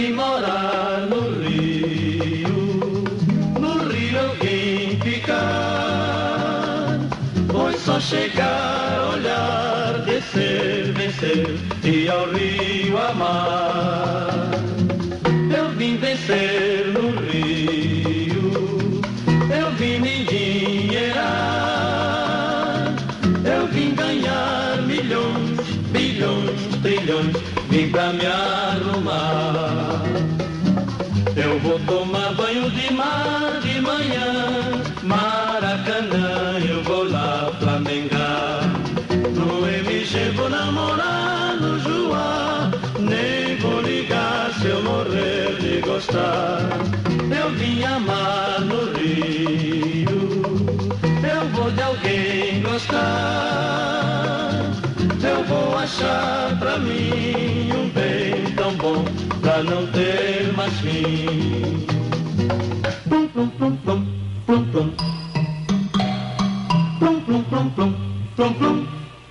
vim morar no Rio eu vim ficar. Foi só chegar, olhar, descer, vencer e ao rio amar. Eu vim vencer no Rio, eu vim me endinheirar, eu vim ganhar milhões, bilhões, trilhões, vim pra me arrumar. Eu vou tomar banho de mar de manhã, Maracanã, eu vou lá flamengar. No MG vou namorar no Joá, nem vou ligar se eu morrer de gostar. Eu vim amar no Rio, eu vou de alguém gostar. Eu vou achar pra mim um bem tão bom pra não ter mais fim. Plum, plum, plum, plum, plum, plum. Plum, plum, plum, plum, plum, plum.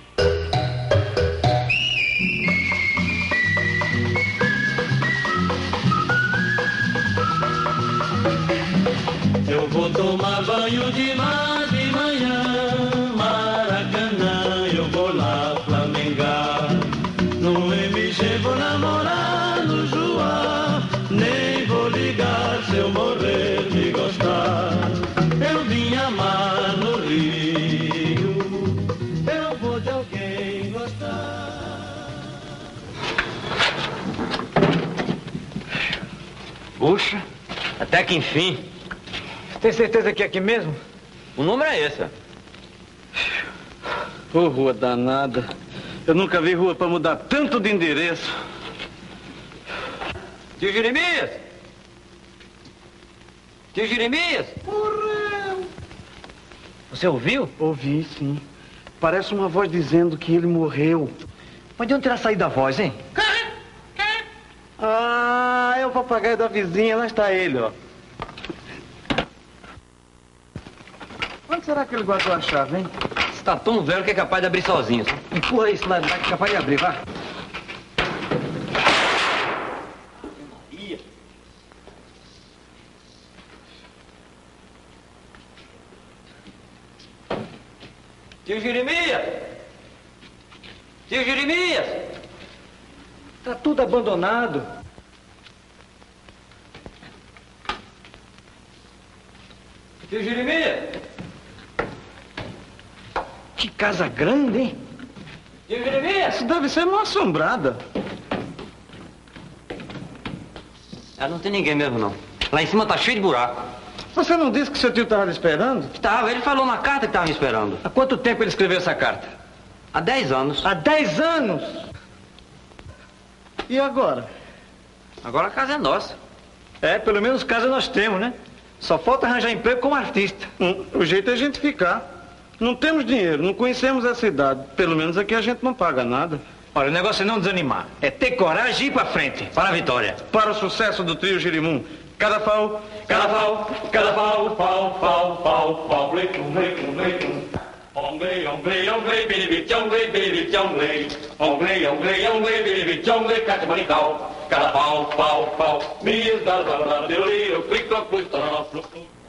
Eu vou tomar banho de mar de manhã, Maracanã, eu vou lá flamengar. No MG vou namorar no Joá, nem vou ligar se eu morrer de gostar. Eu vim amar no Rio, eu vou de alguém gostar. Puxa, até que enfim. Tem certeza que é aqui mesmo? O número é esse. Ô, rua danada. Eu nunca vi rua pra mudar tanto de endereço. Tio Jeremias! Tio Jeremias! Morreu! Você ouviu? Ouvi, sim. Parece uma voz dizendo que ele morreu. Mas de onde terá saído a voz, hein? Ah, é o papagaio da vizinha. Lá está ele, ó. Onde será que ele guardou a chave, hein? Está tão velho que é capaz de abrir sozinho. Empurra isso lá, que é capaz de abrir, vá. Tio Jeremias! Tio Jeremias! Tá tudo abandonado. Tio Jeremias! Que casa grande, hein? Tio Jeremias! Isso deve ser uma assombrada. Não tem ninguém mesmo, não. Lá em cima tá cheio de buraco. Você não disse que seu tio estava lhe esperando? Estava, ele falou na carta que estava me esperando. Há quanto tempo ele escreveu essa carta? Há 10 anos. Há 10 anos! E agora? Agora a casa é nossa. É, pelo menos casa nós temos, né? Só falta arranjar emprego como artista. O jeito é a gente ficar. Não temos dinheiro, não conhecemos a cidade. Pelo menos aqui a gente não paga nada. Olha, o negócio é não desanimar. É ter coragem e ir pra frente. Para a vitória. Para o sucesso do trio Girimum. Cada pau, pau, pau, leitum, leitum, leitum. Onglei, onglei, onglei, biribi, onglei, biribi, onglei. Onglei, onglei, onglei, biribi, onglei, catamarical. Cada pau, pau, mias, da, deliro, clic, cloc, clic, cloc.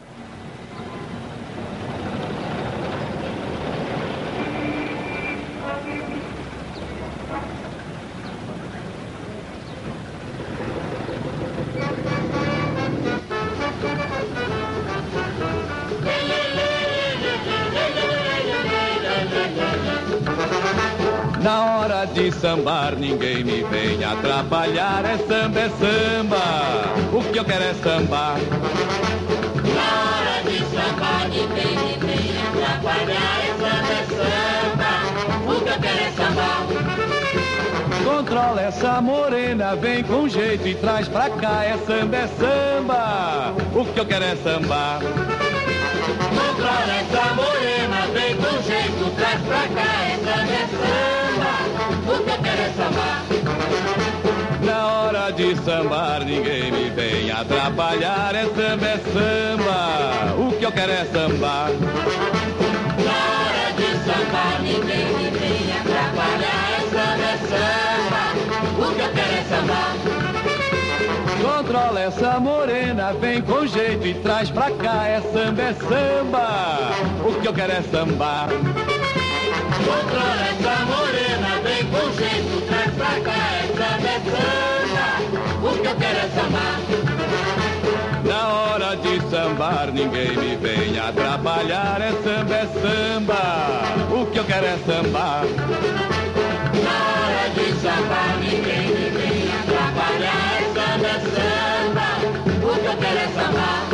Na hora de sambar, ninguém me vem atrapalhar. É samba, é samba. O que eu quero é sambar. Na hora de sambar, ninguém me vem atrapalhar. É samba, é samba. O que eu quero é sambar. Controla essa morena, vem com jeito e traz pra cá. É samba, é samba. O que eu quero é sambar. Controla essa morena, vem com jeito, traz pra cá. É samba, é samba. O que eu quero é sambar. Na hora de sambar, ninguém me vem atrapalhar. É samba, é samba. O que eu quero é sambar. Na hora de sambar, ninguém me vem atrapalhar. É samba, é samba. O que eu quero é sambar. controla essa morena, vem com jeito e traz pra cá. É samba, o que eu quero é sambar. Controla essa morena, vem com jeito, traz pra cá. É samba, o que eu quero é sambar. Na hora de sambar, ninguém me vem atrapalhar. É samba, o que eu quero é sambar. Na hora de sambar, ninguém me vem atrapalhar. É samba, o que eu quero é sambar.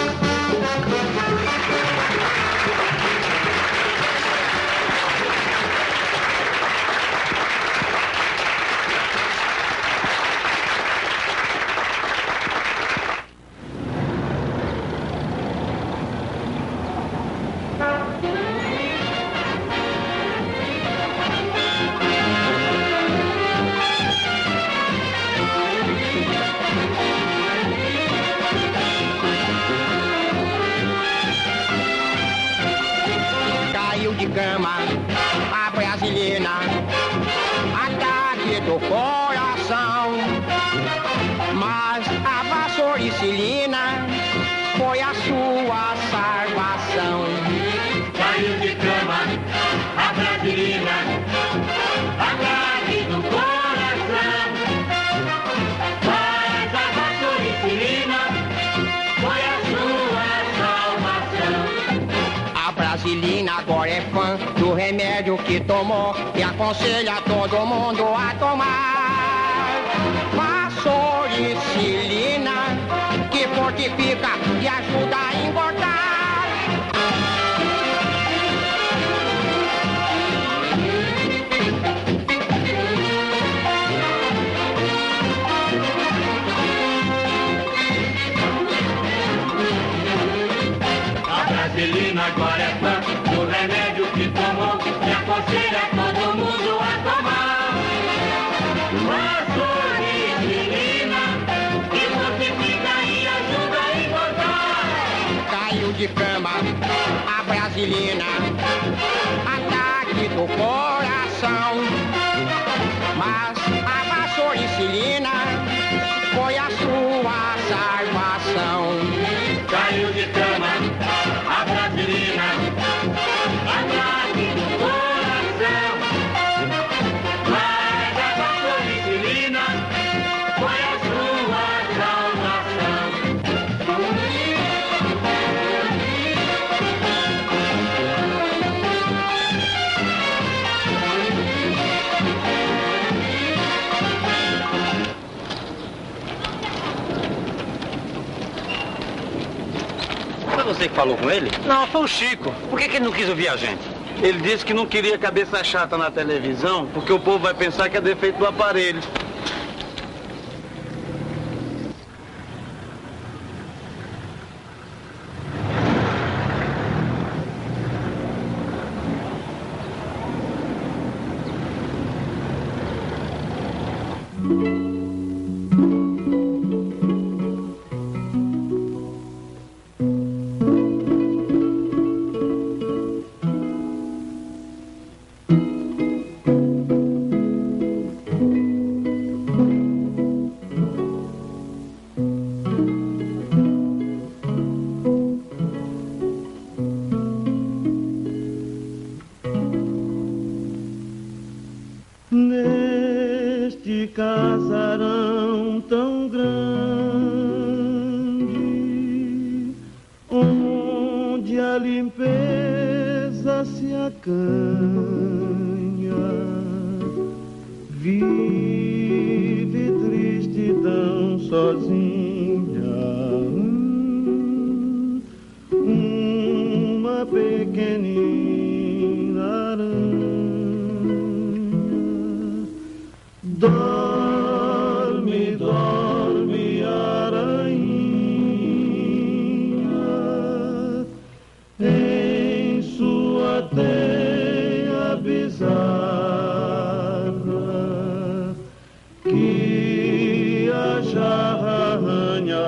De cama, a brasilina, ataque do coração. Mas a vassouricilina foi a sua salvação. Caiu de cama, a brasilina, ataque do coração. Mas a vassouricilina foi a sua salvação. A brasilina agora é fã do remédio que tomou e aconselha todo mundo a tomar. Vassouricilina, que fortifica e ajuda a engordar. A brasilina agora é fã do remédio que tomou e aconselha todo mundo a tomar. Vassouricilina, que fortifica e ajuda a engordar. Caiu de cama, a brasilina, ataque do coração. Mas a vassouricilina foi a sua salvação. Caiu de cama, a brasilina, ataque do coração. Mas a vassouricilina foi a sua salvação. Foi você que falou com ele? Não, foi o Chico. Por que ele não quis ouvir a gente? Ele disse que não queria cabeça chata na televisão, porque o povo vai pensar que é defeito do aparelho. Neste casarão tão grande, onde a limpeza se acanha, vive tristidão sozinha, uma pequenina aranha. Dorme, dorme, arainha, em sua teia bizarra, que a jarra arranha,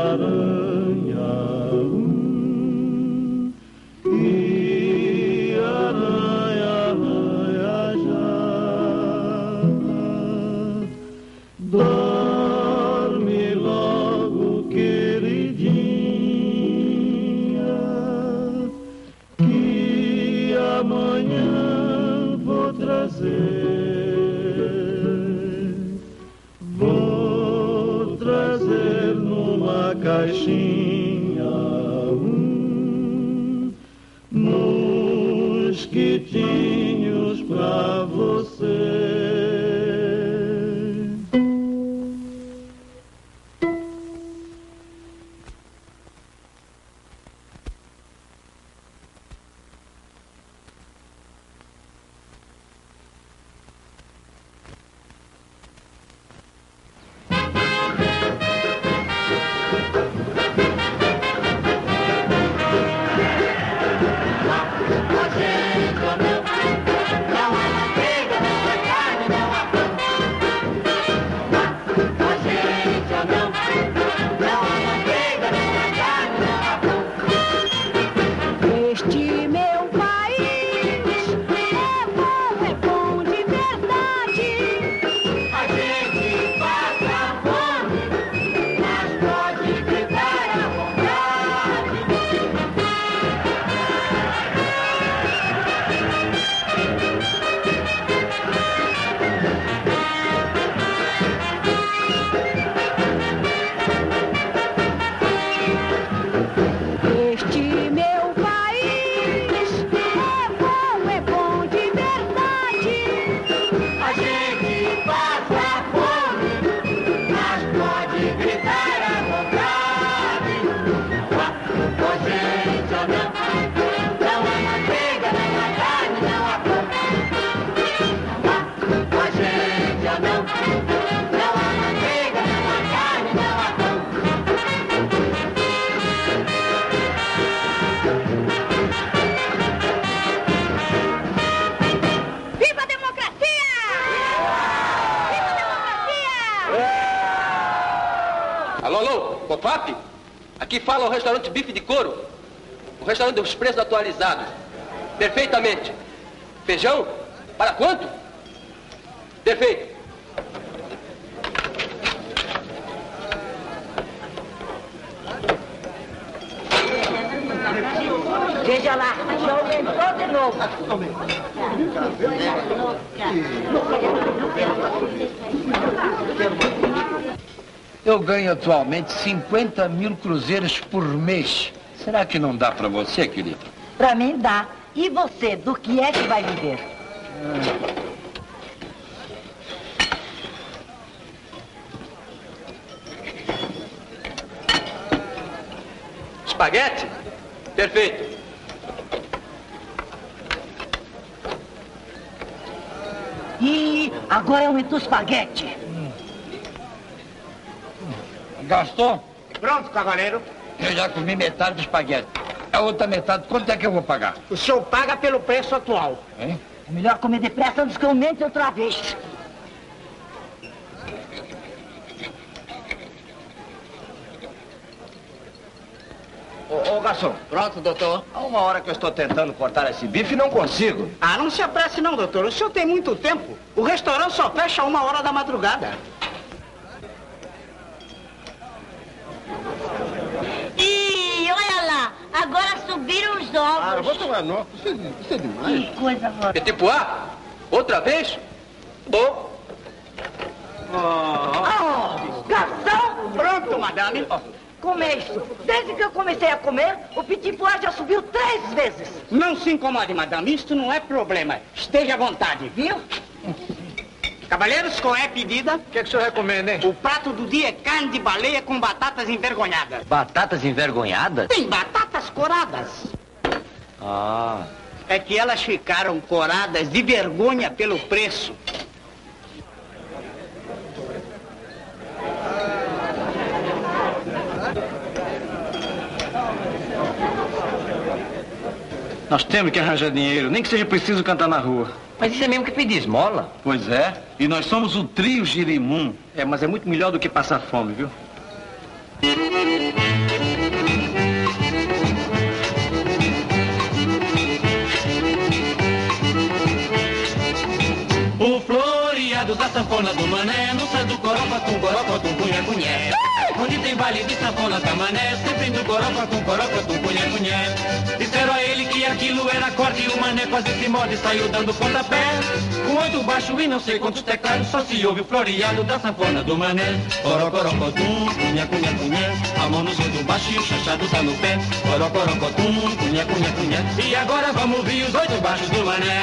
e aranha, arranha, jarra. Dorme logo que na caixinha mosquitinhos pra você. FAP? Aqui fala o restaurante Bife de Couro. O restaurante dos preços atualizados. Perfeitamente. Feijão? Para quanto? Perfeito. Veja lá, já aumentou de novo. Eu ganho atualmente 50 mil cruzeiros por mês. Será que não dá para você, querido? Para mim dá. E você, do que é que vai viver? Espaguete? Perfeito. E agora aumentou o espaguete. Gastou? Pronto, cavaleiro. Eu já comi metade do espaguete. A outra metade, quanto é que eu vou pagar? O senhor paga pelo preço atual. Hein? É melhor comer depressa antes que eu aumente outra vez. Ô, garçom. Pronto, doutor. Há uma hora que eu estou tentando cortar esse bife e não consigo. Ah, não se apresse não, doutor. O senhor tem muito tempo. O restaurante só fecha 1h da madrugada. Ih, olha lá. Agora subiram os ovos. Ah, eu vou tomar nota. Isso é demais. Que coisa boa. Petit pois? Outra vez? Bom. Oh, garçom! Pronto, madame. Como é isso? Desde que eu comecei a comer, o petit pois já subiu 3 vezes. Não se incomode, madame. Isto não é problema. Esteja à vontade, viu? Cavalheiros, qual é a pedida? O que é que o senhor recomenda, hein? O prato do dia é carne de baleia com batatas envergonhadas. Batatas envergonhadas? Tem batatas coradas. Ah. É que elas ficaram coradas de vergonha pelo preço. Nós temos que arranjar dinheiro, nem que seja preciso cantar na rua. Mas isso é mesmo que pedir esmola? Pois é, e nós somos o trio Girimum. É, mas é muito melhor do que passar fome, viu? O floreado da sanfona do mané, no céu do coropa, tum, cunha, cunhé. onde tem baile de sanfona tamané, sempre do coroca, tum, cunhé, cunhé. Disseram a ele que aquilo era acorde e o mané quase se morde, saiu dando pontapé. Com 8 baixo e não sei quantos teclados, só se ouve o floreado da sanfona do mané. Corocorocótum, cunhé, cunhé, cunhé, a mão no do baixo e o chachado tá no pé. Corocorocótum, cunhé, cunhé, cunhé, e agora vamos ouvir os 8 baixos do mané.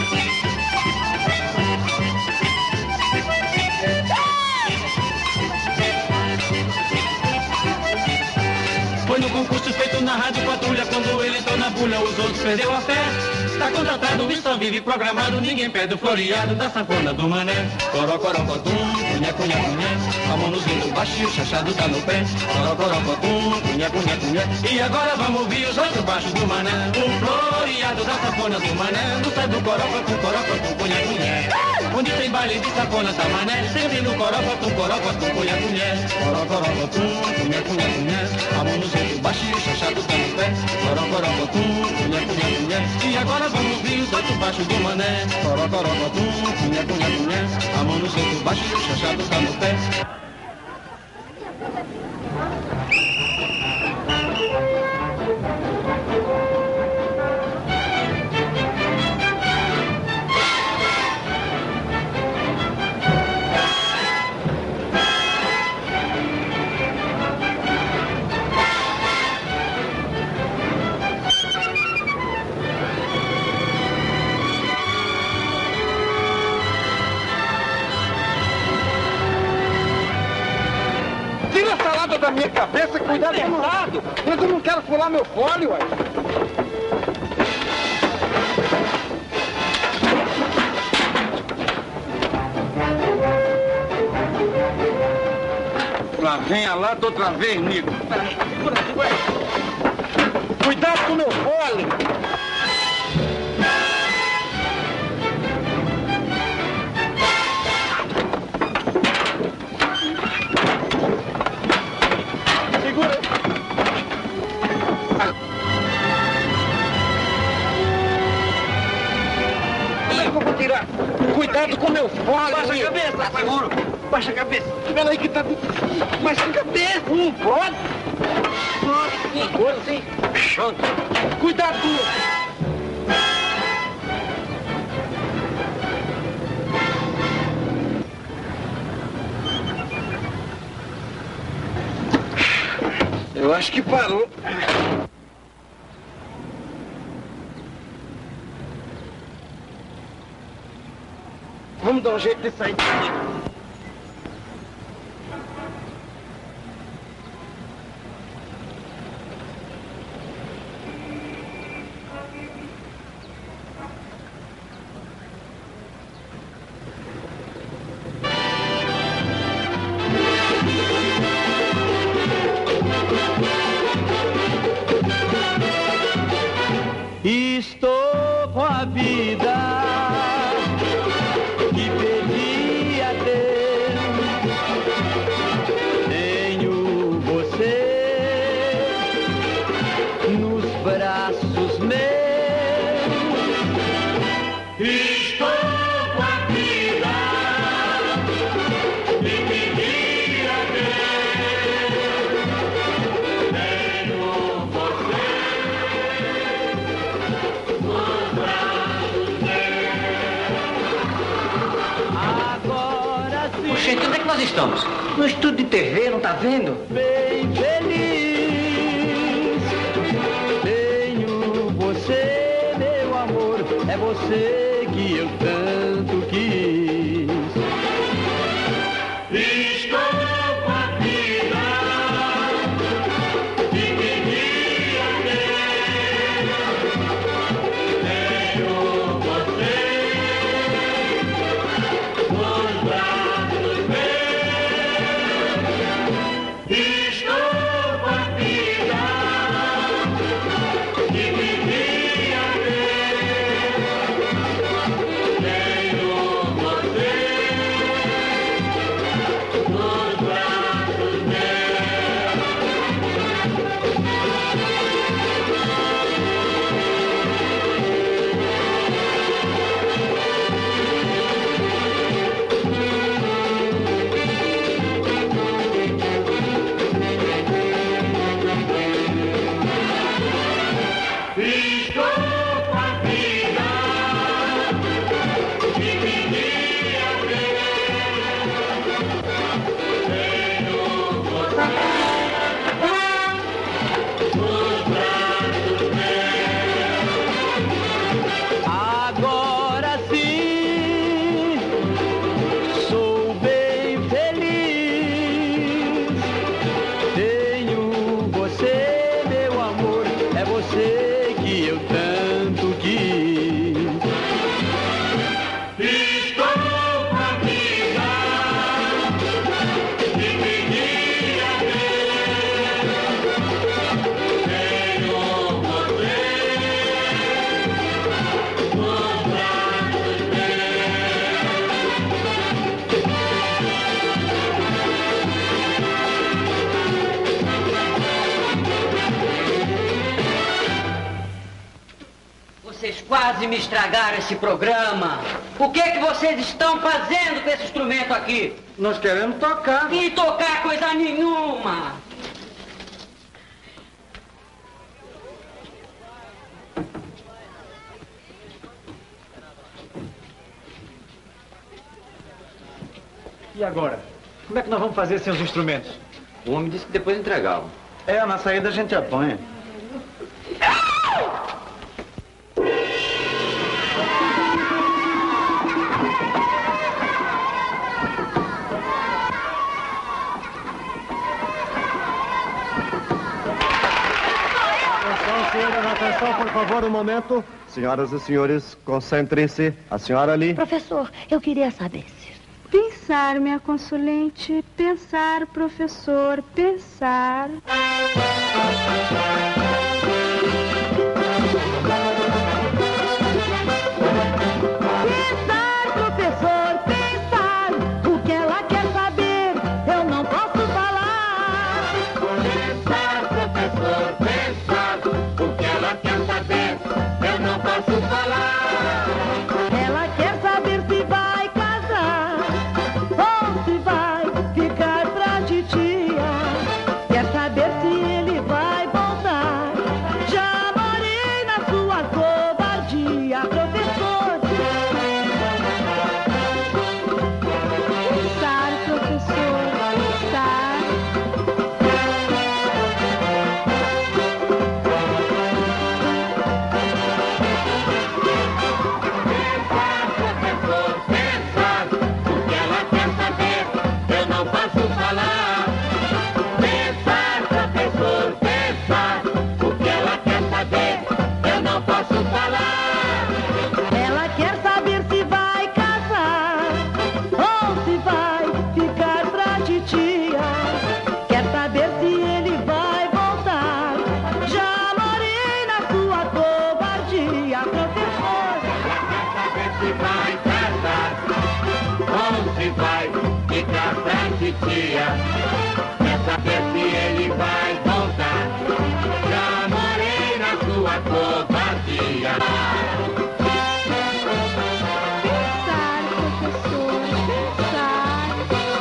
Foi no concurso feito na Rádio Patrulha, quando ele entrou na bulha, os outros perdeu a fé. Tá contratado e só vive programado, ninguém perde o floreado da sanfona do mané. Corocorocótum, cunhé, cunhé, cunhé, a mão no do baixo e o chachado tá no pé. Corocorocótum, cunhé, cunhé, cunhé, e agora vamos ouvir os 8 baixos do mané. O floreado da sanfona do mané, no sai do corocotum, cunhé, cunhé. Onde tem baile de sanfona da mané, sempre no corocotum, cunhé, cunhé. Corocorocótum, cunhé, cunhé, cunhé, a mão no do baixo e o chachado tá no pé. Corocorocótum, cunhé, cunhé, cunhé, e agora vamos ouvir os 8 baixos do mané. Corocorocótum, cunhé, cunhé, cunhé, a mão no do baixo e o chachado tá no pé. Tira essa lata da minha cabeça, cuidado com o lado. Mas eu não quero furar meu fole, ué. Lá vem a lata outra vez, Nico. Peraí, segura aí. Cuidado com meu fole. Cuidado com meu fole. Baixa a cabeça, tá seguro. Baixa a cabeça. Espera aí que tá... Baixa a cabeça. Pode? Pode sim. Cuidado com... Eu acho que parou. Vamos dar um jeito de sair daqui. Estou com a vida que pedi a Deus. Tenho você nos braços meus. Estou com a vida que pedi a Deus. Tenho você. Gente, onde é que nós estamos? No estúdio de TV, não tá vendo? Bem feliz, tenho você, meu amor, é você que eu tanto quis. Estou com a vida que pedi a Deus. Tenho você nos braços meus. Estou com a vida que pedi a Deus. você que eu tanto quis. Estou com a vida que queria ver. Tenho você nos braços Vocês quase me estragaram esse programa. O que é que vocês estão fazendo com esse instrumento aqui? Nós queremos tocar. E tocar coisa nenhuma. E agora? Como é que nós vamos fazer sem os instrumentos? O homem disse que depois entregavam. É, na saída a gente apanha. Atenção, por favor, um momento. Senhoras e senhores, concentrem-se. A senhora ali. Professor, eu queria saber se... Pensar, minha consulente. Pensar, professor. Pensar. Pensar, professor, pensar. O que ela quer saber, eu não posso falar. Pensar, professor, pensar. O que ela quer saber, eu não posso falar. Ela quer saber se vai casar ou se vai ficar pra titia. Quer saber se ele vai voltar. Já morei na sua covardia, professor. Pensar, professor. Pensar. Professor, pensar. O que ela quer saber, eu não posso falar. Pensar, professor, pensar. O que ela quer saber, eu não posso falar. Ela quer saber se vai casar ou se vai ficar pra titia. Quer saber se ele vai voltar. Já morei na sua covardia, professor. Ela quer saber se vai casar ou se vai ficar pra titia. Quer saber se ele vai voltar. Já morei na sua covardia. Pensar, professor. Pensar.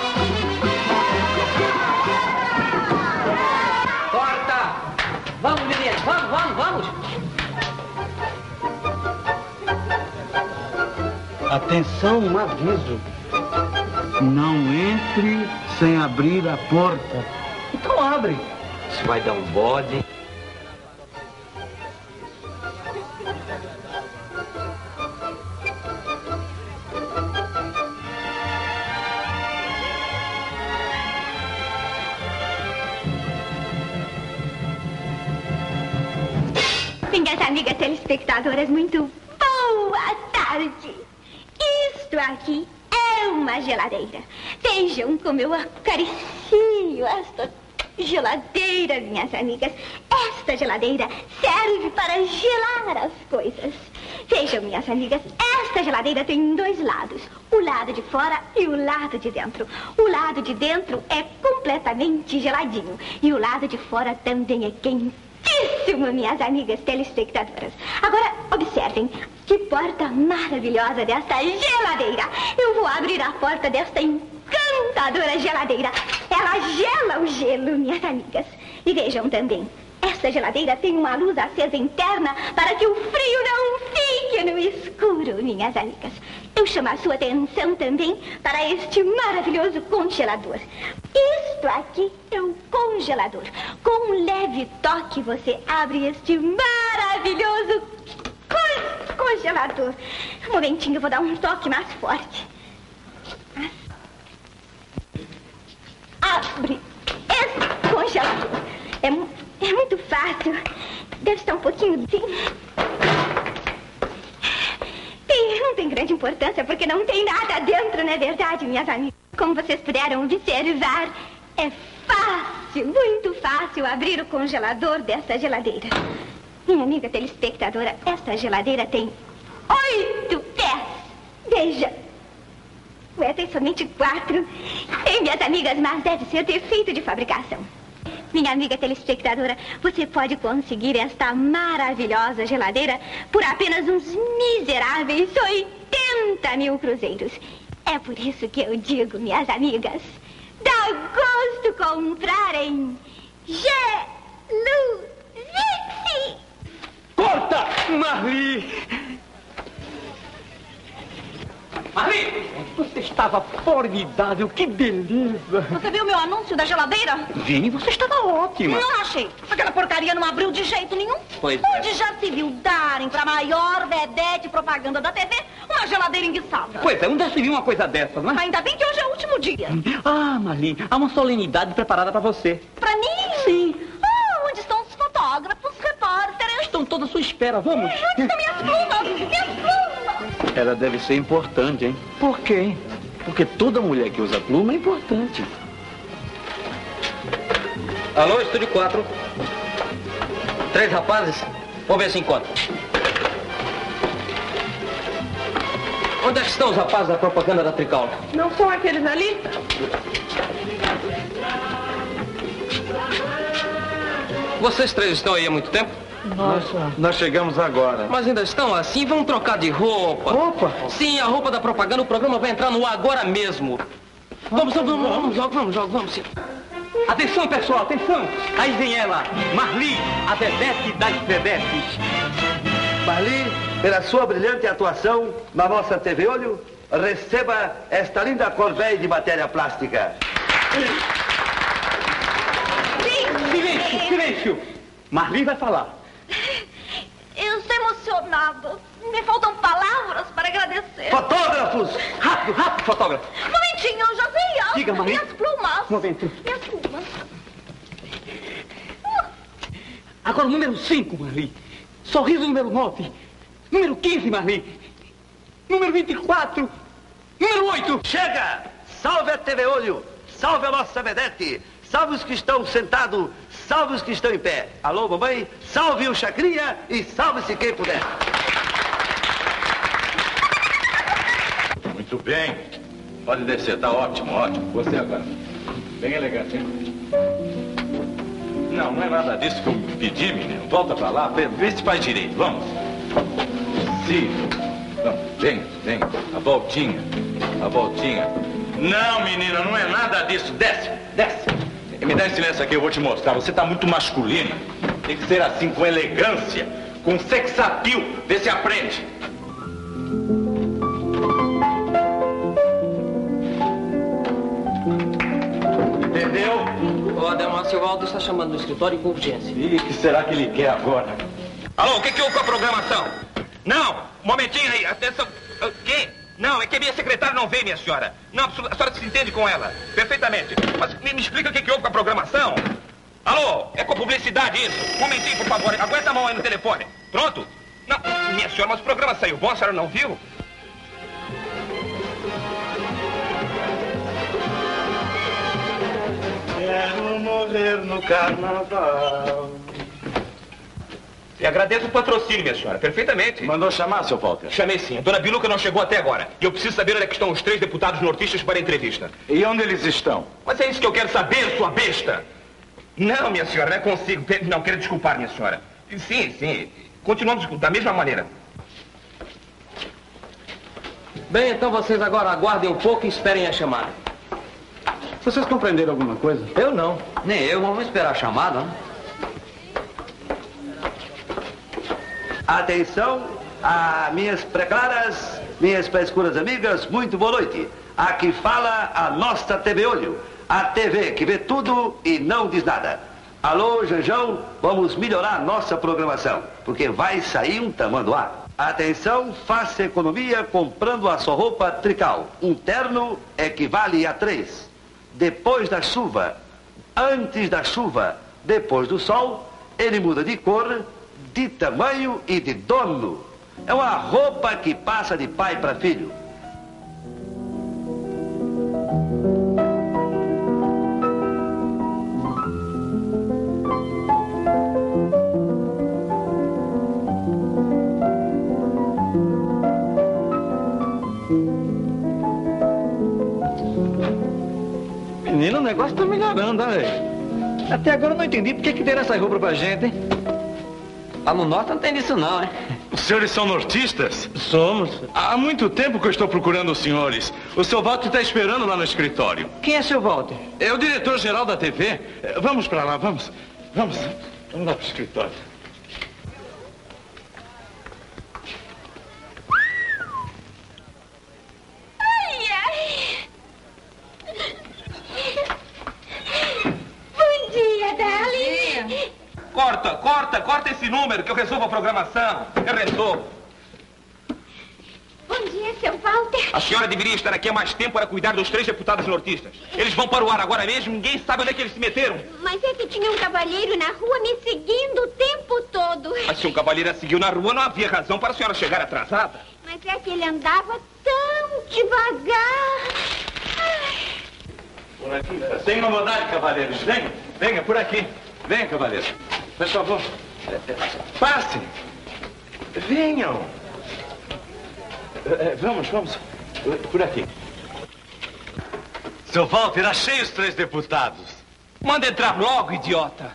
Corta! Vamos, meninas, vamos. Atenção, um aviso. Não entre sem abrir a porta. Então abre. Isso vai dar um bode. Minhas amigas telespectadoras, muito boa tarde. Isto aqui é uma geladeira. Vejam como eu acaricio esta geladeira, minhas amigas. Esta geladeira serve para gelar as coisas. Vejam, minhas amigas, esta geladeira tem dois lados. O lado de fora e o lado de dentro. O lado de dentro é completamente geladinho. E o lado de fora também é quentíssimo, minhas amigas telespectadoras. Agora, observem que porta maravilhosa desta geladeira. Eu vou abrir a porta desta encantadora geladeira. Ela gela o gelo, minhas amigas. E vejam também, esta geladeira tem uma luz acesa interna para que o frio não fique no escuro, minhas amigas. Eu chamo a sua atenção também para este maravilhoso congelador. Isto aqui é um congelador. Com um leve toque você abre este maravilhoso congelador. Um momentinho, eu vou dar um toque mais forte. Abre esse congelador. É muito fácil. deve estar um pouquinho assim. Não tem grande importância, porque não tem nada dentro, não é verdade, minhas amigas? Como vocês puderam observar, é fácil, muito fácil abrir o congelador desta geladeira. Minha amiga telespectadora, esta geladeira tem 8 pés. Veja. Ué, tem somente 4. E minhas amigas, mas deve ser defeito de fabricação. Minha amiga telespectadora, você pode conseguir esta maravilhosa geladeira por apenas uns miseráveis 80 mil cruzeiros. É por isso que eu digo, minhas amigas, dá gosto comprar em Geluzix. Corta, Marli! Marli! Você estava formidável, que beleza! Você viu meu anúncio da geladeira? Vi, você estava ótima. Não achei. Aquela porcaria não abriu de jeito nenhum. Pois Onde já se viu darem pra maior vedete propaganda da TV uma geladeira enguiçada? Pois é, onde já se viu uma coisa dessa, não é? Ainda bem que hoje é o último dia. Ah, Marli, há uma solenidade preparada para você. Pra mim? Sim. Ah, onde estão os fotógrafos, repórteres? Estão todos à sua espera, vamos? Onde estão minhas plumas? Minhas plumas! Ela deve ser importante, hein? Por quê? Porque toda mulher que usa pluma é importante. Alô, Estúdio 4. 3 rapazes? Vamos ver se encontra. Onde é que estão os rapazes da propaganda da Tricaula? Não são aqueles ali? Vocês 3 estão aí há muito tempo? Nós chegamos agora. Mas ainda estão assim? Vamos trocar de roupa. Roupa? Sim, a roupa da propaganda, o programa vai entrar no ar agora mesmo. Vamos sim. Atenção, pessoal, atenção! Aí vem ela, Marli, a vedete das vedetes. Marli, pela sua brilhante atuação na nossa TV Olho, receba esta linda corbeia de matéria plástica. Silêncio, silêncio! Marli vai falar. Eu estou emocionada. Me faltam palavras para agradecer. Fotógrafos! Rápido, rápido, fotógrafo! Momentinho, eu já sei algo. Diga, Marli. Minhas plumas. Momento. Minhas plumas. Agora o número 5, Marli. Sorriso número 9. Número 15, Marli. Número 24. Número 8. Chega! Salve a TV Olho! Salve a nossa vedete! Salve os que estão sentados! Salve os que estão em pé! Alô, mamãe? Salve o Chacrinha e salve-se quem puder! Muito bem. Pode descer, tá ótimo, ótimo. Você agora. Bem elegante, hein? Não, não é nada disso que eu pedi, menino. Volta pra lá, vê se faz direito. Vamos. Sim. Vamos, vem. A voltinha. Não, menina, não é nada disso. Desce. Me dá esse lenço aqui, eu vou te mostrar. Você tá muito masculino. Tem que ser assim, com elegância, com sex appeal. Vê se aprende. Entendeu? O Adelmácio Aldo está chamando do escritório com urgência. E o que será que ele quer agora? Alô, o que houve com a programação? Não, um momentinho aí, atenção. Quem? Não, é que a minha secretária não veio, minha senhora. Não, a senhora se entende com ela, perfeitamente. Mas me explica o que houve com a programação. Alô, é com a publicidade isso. Um momentinho, por favor. Aguenta a mão aí no telefone. Pronto? Não, minha senhora, mas o programa saiu bom, a senhora não viu? Quero morrer no carnaval. E agradeço o patrocínio, minha senhora, perfeitamente. Mandou chamar, seu Walter? Chamei sim. A dona Biluca não chegou até agora. E eu preciso saber onde é que estão os 3 deputados nortistas para a entrevista. E onde eles estão? Mas é isso que eu quero saber, sua besta. Não, minha senhora, não é consigo. Não, quero desculpar, minha senhora. Sim. Continuamos da mesma maneira. Bem, então vocês agora aguardem um pouco e esperem a chamada. Vocês compreenderam alguma coisa? Eu não. Nem eu, vamos esperar a chamada, né? Atenção, minhas preclaras, minhas pré-escuras amigas, muito boa noite. Aqui fala a nossa TV Olho, a TV que vê tudo e não diz nada. Alô, Janjão, vamos melhorar a nossa programação, porque vai sair um tamanduá. Atenção, faça economia comprando a sua roupa Trical. Um terno equivale a 3. Depois da chuva, antes da chuva, depois do sol, ele muda de cor, de tamanho e de dono. É uma roupa que passa de pai para filho. Menino, o negócio tá melhorando, né, velho? Até agora eu não entendi por que deram essa roupa pra gente, hein? Lá no norte não tem disso não, né? Os senhores são nortistas? Somos. Há muito tempo que eu estou procurando os senhores. O seu Walter está esperando lá no escritório. Quem é seu Walter? É o diretor-geral da TV. Vamos para lá, vamos. Vamos lá para o escritório. Bom dia, Darling. Corta esse número que eu resolvo a programação. Eu resolvo. Bom dia, seu Walter. A senhora deveria estar aqui há mais tempo para cuidar dos 3 deputados nortistas. Eles vão para o ar agora mesmo, ninguém sabe onde é que eles se meteram. Mas é que tinha um cavalheiro na rua me seguindo o tempo todo. Mas se um cavalheiro a seguiu na rua, não havia razão para a senhora chegar atrasada. Mas é que ele andava tão devagar. Por aqui. Sem incomodar, cavaleiros. Venha por aqui. Venha, cavaleiro. Por favor. Passem. Venham. Vamos. Por aqui. Seu Walter, achei os 3 deputados. Manda entrar logo, idiota.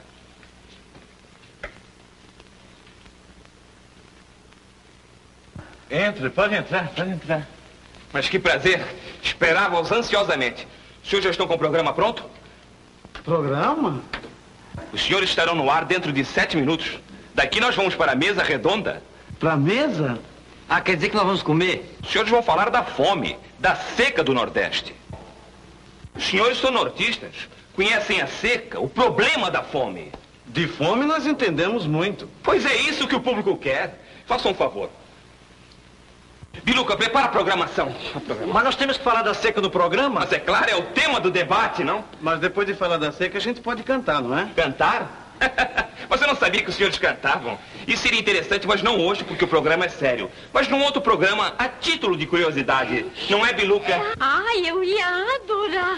Entre, pode entrar. Mas que prazer. Esperávamos ansiosamente. Os senhores já estão com o programa pronto? Programa? Os senhores estarão no ar dentro de 7 minutos. Daqui nós vamos para a mesa redonda. Pra mesa? Ah, quer dizer que nós vamos comer? Os senhores vão falar da fome, da seca do Nordeste. Os senhores são nortistas, conhecem a seca, o problema da fome. De fome nós entendemos muito. Pois é isso que o público quer. Faça um favor. Biluca, prepara a programação. Mas nós temos que falar da seca no programa? Mas é claro, é o tema do debate, não? Mas depois de falar da seca, a gente pode cantar, não é? Cantar? Mas eu não sabia que os senhores cantavam. Isso seria interessante, mas não hoje, porque o programa é sério. Mas num outro programa, a título de curiosidade. Não é, Biluca? Ai, eu ia adorar.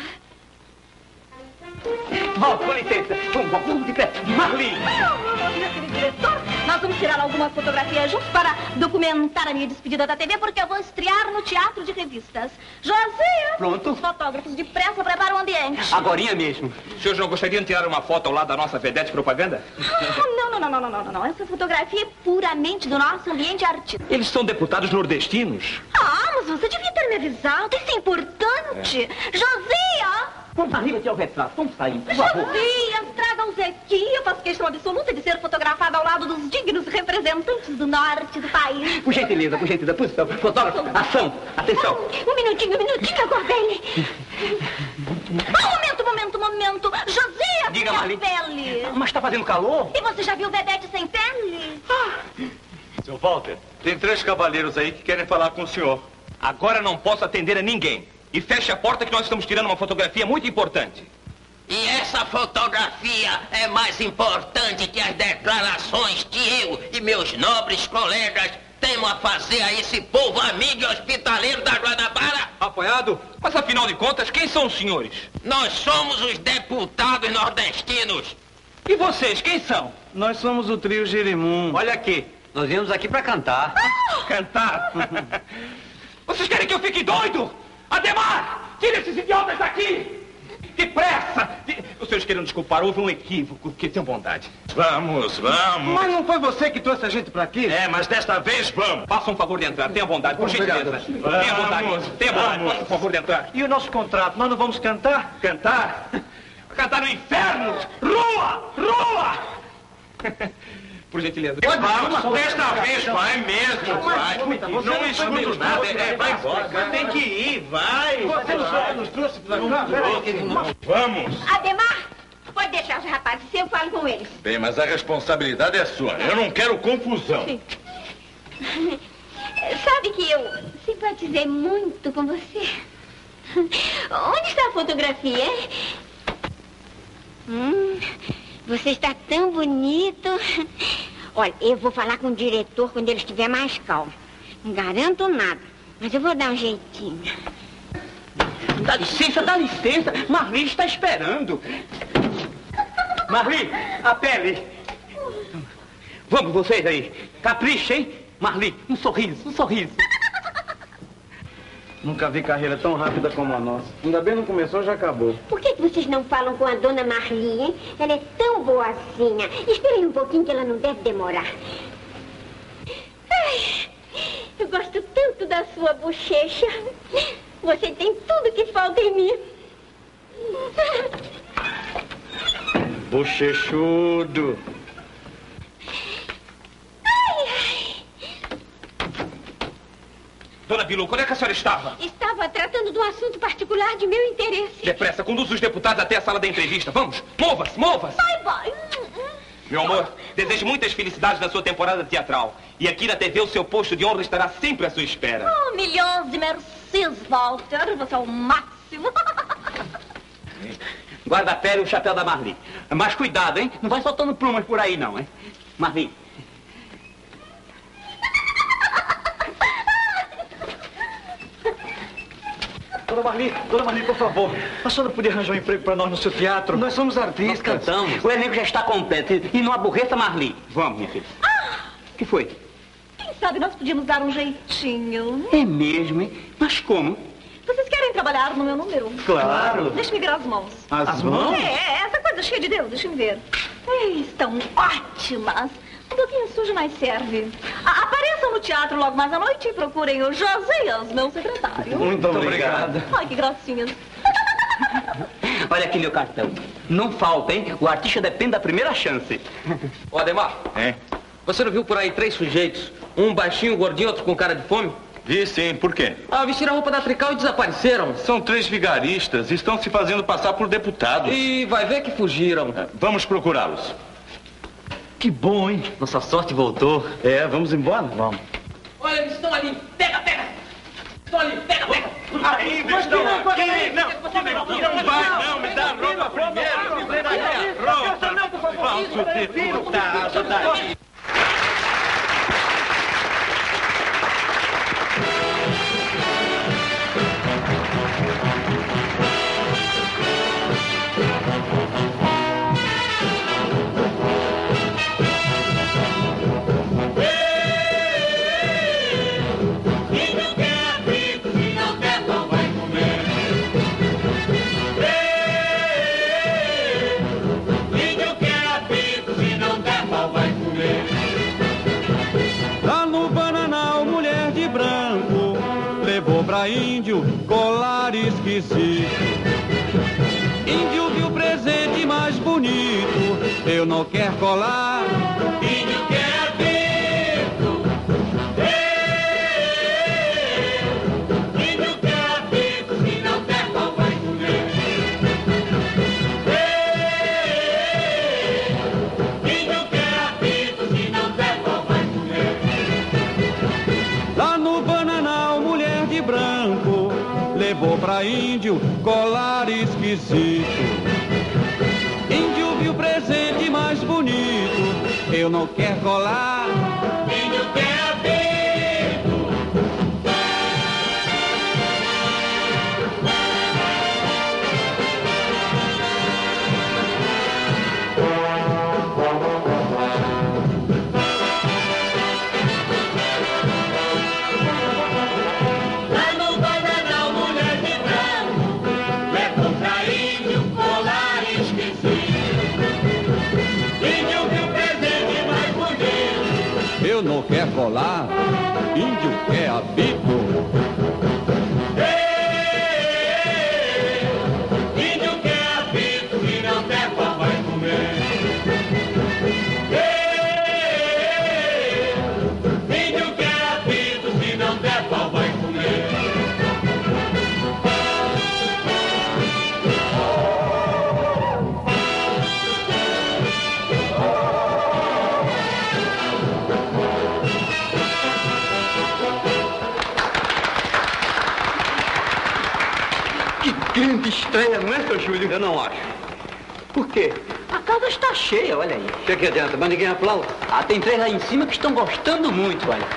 Com licença. Vamos depressa. Marli! Meu querido diretor, nós vamos tirar algumas fotografias juntos para documentar a minha despedida da TV, porque eu vou estrear no Teatro de Revistas. Josinha! Pronto. Os fotógrafos depressa preparam o ambiente. Agorinha mesmo. Os senhores não gostariam de tirar uma foto ao lado da nossa vedete propaganda? Não. Essa fotografia é puramente do nosso ambiente artístico. Eles são deputados nordestinos. Mas você devia ter me avisado. Isso é importante. Josia! Vamos arriba tirar o retrato. Vamos sair, por favor. Josia, traga-os aqui. Eu faço questão absoluta de ser fotografada ao lado dos dignos representantes do norte do país. Por gentileza. Posição. Fotógrafo, ação. Atenção. Um minutinho, aguardem. Momento. Josia, diga, Marli. pele. Mas tá fazendo calor? E você já viu vedete sem pele? Seu Walter, tem 3 cavaleiros aí que querem falar com o senhor. Agora não posso atender a ninguém. E feche a porta que nós estamos tirando uma fotografia muito importante. E essa fotografia é mais importante que as declarações que eu e meus nobres colegas temos a fazer a esse povo amigo e hospitaleiro da Guanabara. Apoiado? Mas afinal de contas, quem são os senhores? Nós somos os deputados nordestinos. E vocês, quem são? Nós somos o trio Jerimum. Olha aqui, nós viemos aqui para cantar. Cantar? Vocês querem que eu fique doido? Ademar, tire esses idiotas daqui! Depressa! Os senhores querem desculpar, houve um equívoco, que tenham bondade. Vamos. Mas não foi você que trouxe a gente pra aqui? É, mas desta vez vamos. Faça um favor de entrar, tenha bondade, por gentileza. Tenha bondade, faça um favor de entrar. E o nosso contrato, nós não vamos cantar? Cantar? Cantar no inferno! Rua! Por gentileza. Vamos, desta vez vai mesmo, vai. Não escuto nada, vai embora. Tem que ir, vai. Você nos trouxe pra cá? Vamos. Ademar, pode deixar os rapazes, eu falo com eles. Bem, mas a responsabilidade é sua. Eu não quero confusão. Sim. Sabe que eu simpatizei muito com você. Onde está a fotografia? Você está tão bonito. Olha, eu vou falar com o diretor quando ele estiver mais calmo. Não garanto nada, mas eu vou dar um jeitinho. Dá licença, dá licença. Marli está esperando. Marli, a pele. Vamos, vocês aí. Capricha, hein? Marli, um sorriso, um sorriso. Nunca vi carreira tão rápida como a nossa. Ainda bem não começou, já acabou. Por que vocês não falam com a dona Marli, hein? Ela é tão boazinha. Esperem um pouquinho que ela não deve demorar. Ai, eu gosto tanto da sua bochecha. Você tem tudo que falta em mim. Bochechudo. Dona Bilu, onde é que a senhora estava? Estava tratando de um assunto particular de meu interesse. Depressa, conduza os deputados até a sala da entrevista. Vamos, mova-se, mova-se. Vai. Meu amor, desejo muitas felicidades na sua temporada teatral. E aqui na TV o seu posto de honra estará sempre à sua espera. Oh, milhões de mercês, Walter. Você é o máximo. Guarda a pele e o chapéu da Marli. Mas cuidado, hein? Não vai soltando plumas por aí, não, hein? Marli. Dona Marli, por favor, a senhora podia arranjar um emprego para nós no seu teatro? Nós somos artistas. Nós cantamos. O elenco já está completo. E não aborreça Marli. Vamos, minha filha. O que foi? Quem sabe nós podíamos dar um jeitinho. É mesmo, hein? Mas como? Vocês querem trabalhar no meu número? Claro. Deixa-me ver as mãos. As mãos? Essa coisa cheia de dedos. Deixa-me ver. Estão ótimas. Um pouquinho sujo, mas serve. Apareçam no teatro logo mais à noite e procurem o Josias, meu secretário. Muito obrigado. Ai, que gracinhas. Olha aqui meu cartão. Não falta, hein? O artista depende da primeira chance. Ô, Ademar. Você não viu por aí 3 sujeitos? Um baixinho, um gordinho, outro com cara de fome? Vi sim, por quê? Vestiram a roupa da Trical e desapareceram. São 3 vigaristas, estão se fazendo passar por deputados. E vai ver que fugiram. Vamos procurá-los. Que bom, hein? Nossa sorte voltou. Vamos embora? Vamos. Olha, eles estão ali. Pega! Estão ali, pega! Ainda estão aqui! Não vai não, me dá a roupa primeiro! Me dá a roupa! Falso deputado daí! Índio, colar esquisito. Índio viu o presente mais bonito, eu não quero colar. Índio quer apito. Índio quer apito, se não der pau vai comer. Índio quer apito, se não der pau vai comer. Lá no Bananal, mulher de branco levou pra índio colar esquisito. Índio viu o presente mais bonito, eu não quero colar. Índio quer apito. Eu não quero colar, índio quer apito. Índio quer apito, se não der pau vai comer. Índio quer apito, se não der pau vai comer. Grande estreia, não é, seu Júlio? Eu não acho. Por quê? A casa está cheia, olha aí. O que adianta? Mas ninguém aplaude. Ah, tem 3 lá em cima que estão gostando muito, olha.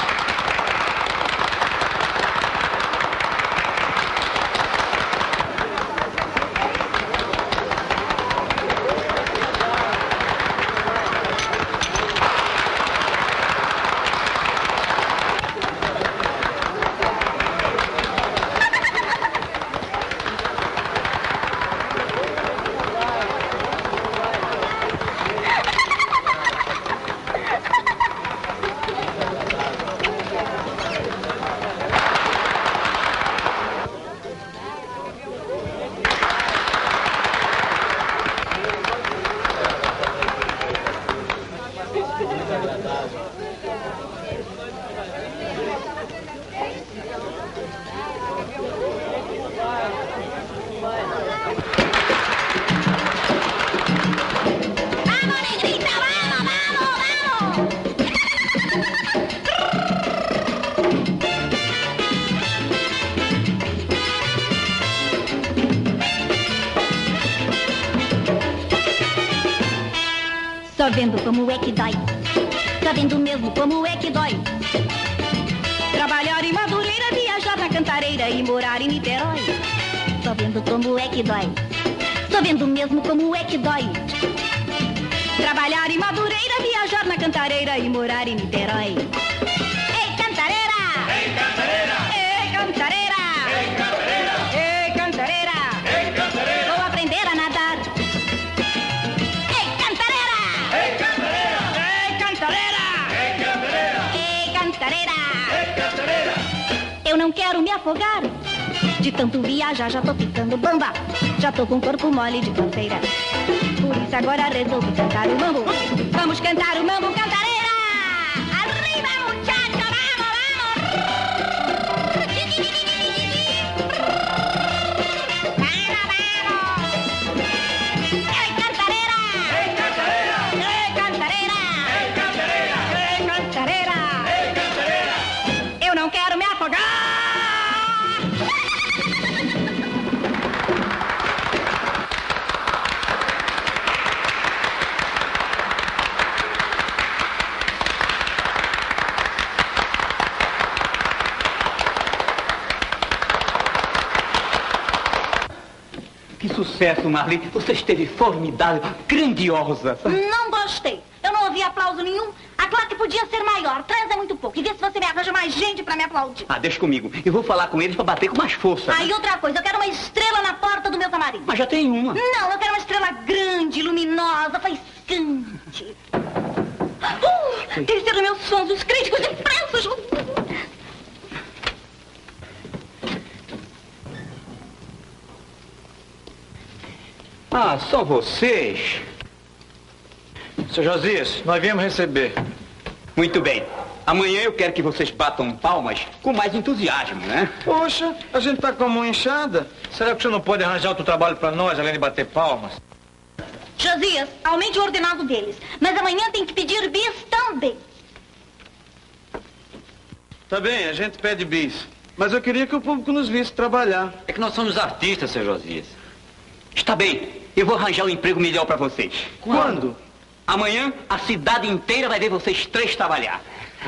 Só vendo como é que dói. Só vendo mesmo como é que dói. Trabalhar em Madureira, viajar na Cantareira e morar em Niterói. Só vendo como é que dói. Só vendo mesmo como é que dói. Trabalhar em Madureira, viajar na Cantareira e morar em Niterói. Ei, Cantareira! Ei, Cantareira! Ei, Cantareira! Ei, Cantareira! Ei, Cantareira! Ei, Cantareira! Vou aprender a nadar. Ei, Cantareira! Ei, Cantareira! Ei, Cantareira! Ei, Cantareira! Ei, Cantareira! Ei, Cantareira! Eu não quero me afogar. De tanto viajar já tô ficando bamba. Já tô com o corpo mole de canseira. Por isso agora resolvi cantar o mambo. Vamos cantar o mambo, Cantareira! Arriba, muchacho, vamos, vamos! Ei, Cantareira! Ei, Cantareira! Ei, Cantareira! Ei, Cantareira! Ei, Cantareira! Ei, Cantareira! Eu não quero me afogar! Que sucesso, Marli. Você esteve formidável, grandiosa. Não gostei. Eu não ouvi aplauso nenhum. A claque podia ser maior. 3 é muito pouco. E vê se você me arranja mais gente pra me aplaudir. Ah, deixa comigo. Eu vou falar com eles pra bater com mais força. Ah, e outra coisa. Eu quero uma estrela na porta do meu camarim. Mas já tem uma. Não, eu quero uma estrela grande, luminosa, faiscante. Deve ser dos meus fãs, os críticos de imprensa. Ah, só vocês? Seu Josias, nós viemos receber. Muito bem. Amanhã eu quero que vocês batam palmas com mais entusiasmo, né? Poxa, a gente tá com a mão inchada. Será que você não pode arranjar outro trabalho pra nós, além de bater palmas? Josias, aumente o ordenado deles. Mas amanhã tem que pedir bis também. Tá bem, a gente pede bis. Mas eu queria que o público nos visse trabalhar. É que nós somos artistas, seu Josias. Está bem, eu vou arranjar um emprego melhor pra vocês. Quando? Amanhã a cidade inteira vai ver vocês 3 trabalhar.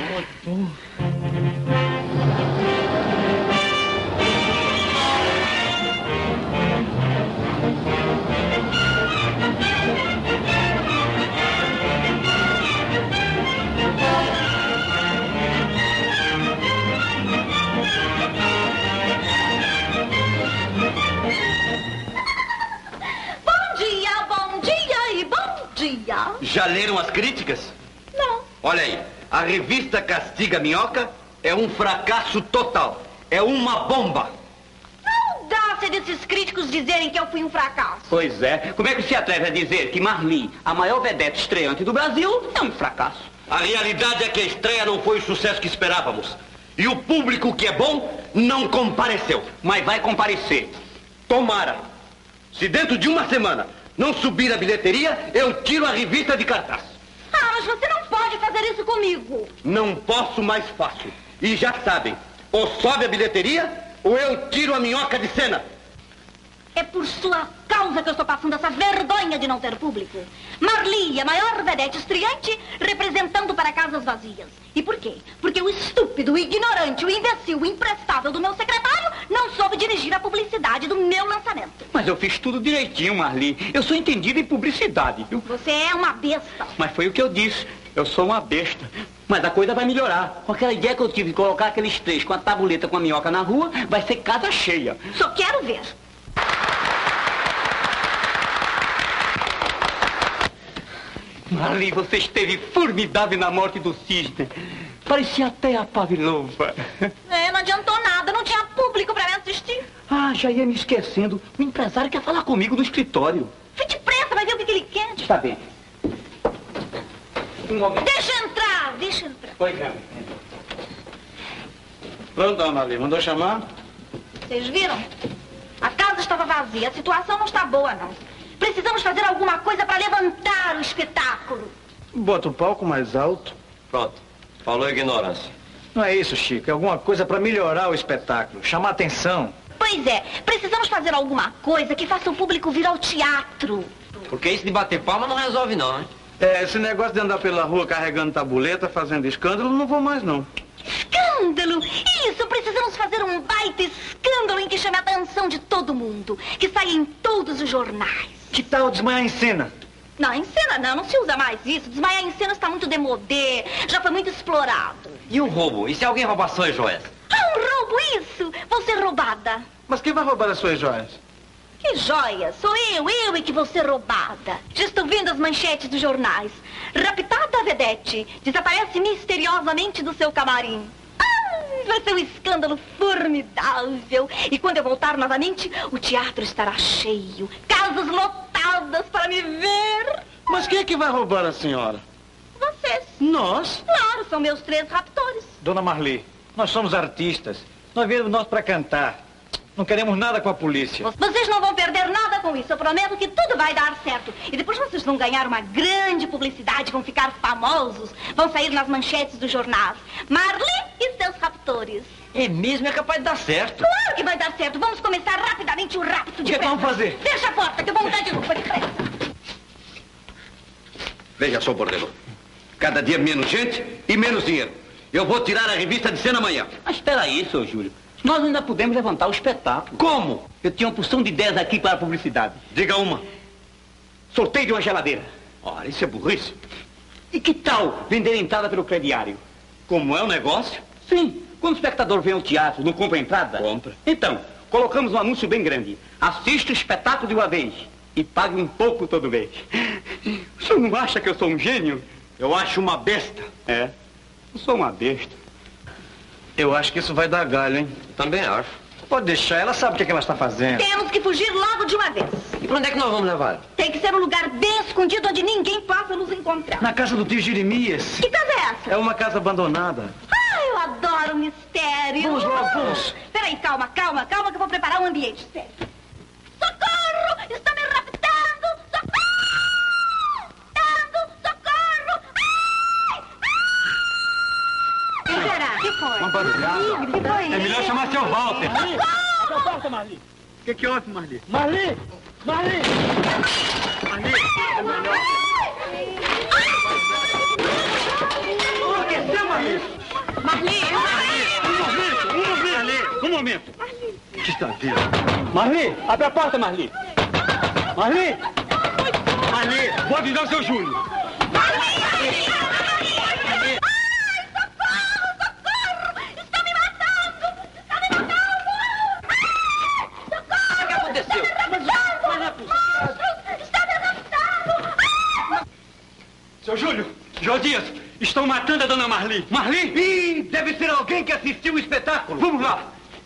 Já leram as críticas? Não. Olha aí, a revista Castiga Minhoca é um fracasso total. É uma bomba. Não dá se desses críticos dizerem que eu fui um fracasso. Pois é. Como é que se atreve a dizer que Marli, a maior vedete estreante do Brasil, é um fracasso? A realidade é que a estreia não foi o sucesso que esperávamos. E o público que é bom não compareceu. Mas vai comparecer. Tomara. Se dentro de uma semana não subir a bilheteria, eu tiro a revista de cartaz. Ah, mas você não pode fazer isso comigo. Não posso, mais fácil. E já sabem, ou sobe a bilheteria, ou eu tiro a minhoca de cena. É por sua causa que eu estou passando essa vergonha de não ter público. Marli, a maior vedete estreante, representando para casas vazias. E por quê? Porque o estúpido, o ignorante, o imbecil, o imprestável do meu secretário não soube dirigir a publicidade do meu lançamento. Mas eu fiz tudo direitinho, Marli. Eu sou entendido em publicidade, viu? Você é uma besta. Mas foi o que eu disse. Eu sou uma besta. Mas a coisa vai melhorar. Com aquela ideia que eu tive de colocar aqueles três com a tabuleta com a minhoca na rua, vai ser casa cheia. Só quero ver. Marli, você esteve formidável na morte do cisne. Parecia até a Pavlova. Não adiantou nada. Não tinha público para me assistir. Ah, já ia me esquecendo. O empresário quer falar comigo no escritório. Fique depressa, vai ver o que ele quer. Está bem. Um momento. Deixa entrar, deixa entrar. Pois é. Pronto, dona Marli, mandou chamar? Vocês viram? A casa estava vazia, a situação não está boa, não. Precisamos fazer alguma coisa para levantar o espetáculo. Bota o palco mais alto. Pronto. Falou ignorância. Não é isso, Chico. É alguma coisa para melhorar o espetáculo, chamar atenção. Pois é, precisamos fazer alguma coisa que faça o público vir ao teatro. Porque isso de bater palma não resolve não, hein? É, esse negócio de andar pela rua carregando tabuleta, fazendo escândalo, não vou mais não. Escândalo? Isso, precisamos fazer um baita escândalo em que chame a atenção de todo mundo. Que saia em todos os jornais. Que tal desmaiar em cena? Não, em cena não se usa mais isso. Desmaiar em cena está muito demodé, já foi muito explorado. E o roubo? E se alguém roubar suas joias? Ah, um roubo isso! Vou ser roubada. Mas quem vai roubar as suas joias? Que joia! Sou eu é que vou ser roubada. Já estou vendo as manchetes dos jornais. Raptada a vedete, desaparece misteriosamente do seu camarim. Vai ser um escândalo formidável. E quando eu voltar novamente, o teatro estará cheio. Casas lotadas para me ver. Mas quem é que vai roubar a senhora? Vocês. Nós? Claro, são meus 3 raptores. Dona Marli, nós somos artistas. Nós viemos nós para cantar. Não queremos nada com a polícia. Vocês não vão perder nada com isso. Eu prometo que tudo vai dar certo. E depois vocês vão ganhar uma grande publicidade, vão ficar famosos, vão sair nas manchetes dos jornais. Marli e seus raptores. É mesmo, é capaz de dar certo. Claro que vai dar certo. Vamos começar rapidamente o rapto de O que vamos fazer? Deixa a porta que eu vou mudar de roupa depressa. Veja só, Bordello. Cada dia menos gente e menos dinheiro. Eu vou tirar a revista de cena amanhã. Mas espera aí, seu Júlio. Nós ainda podemos levantar o espetáculo. Como? Eu tinha uma porção de ideias aqui para a publicidade. Diga uma. Sorteio de uma geladeira. Ora, isso é burrice. E que tal vender a entrada pelo crediário? Como é o negócio? Sim. Quando o espectador vem ao teatro, não compra a entrada? Compra. Então, colocamos um anúncio bem grande. Assista o espetáculo de uma vez e pague um pouco todo mês. O senhor não acha que eu sou um gênio? Eu acho uma besta. É, eu sou uma besta. Eu acho que isso vai dar galho, hein? Também acho. Pode deixar, ela sabe o que ela está fazendo. Temos que fugir logo de uma vez. E pra onde é que nós vamos levar? Tem que ser um lugar bem escondido onde ninguém possa nos encontrar. Na casa do tio Jeremias. Que casa é essa? É uma casa abandonada. Ah, eu adoro mistério. Vamos logo, vamos. Peraí, calma que eu vou preparar um ambiente sério. Socorro! Está me raptando! Socorro! Socorro! Ai! Quem será? Que foi? Uma barulhada. Que foi? É melhor chamar seu Walter. Fecha a porta, Marli. O que houve, Marli? Marli! Marli! Marli, é melhor. O que é, Marli? Marli! Um momento. O que está vendo? Marli, abre a porta, Marli. Marli! Marli, vou avisar o seu Júlio. Seu Júlio, Josias, estão matando a dona Marli. Marli? Ih, deve ser alguém que assistiu o espetáculo. Vamos lá.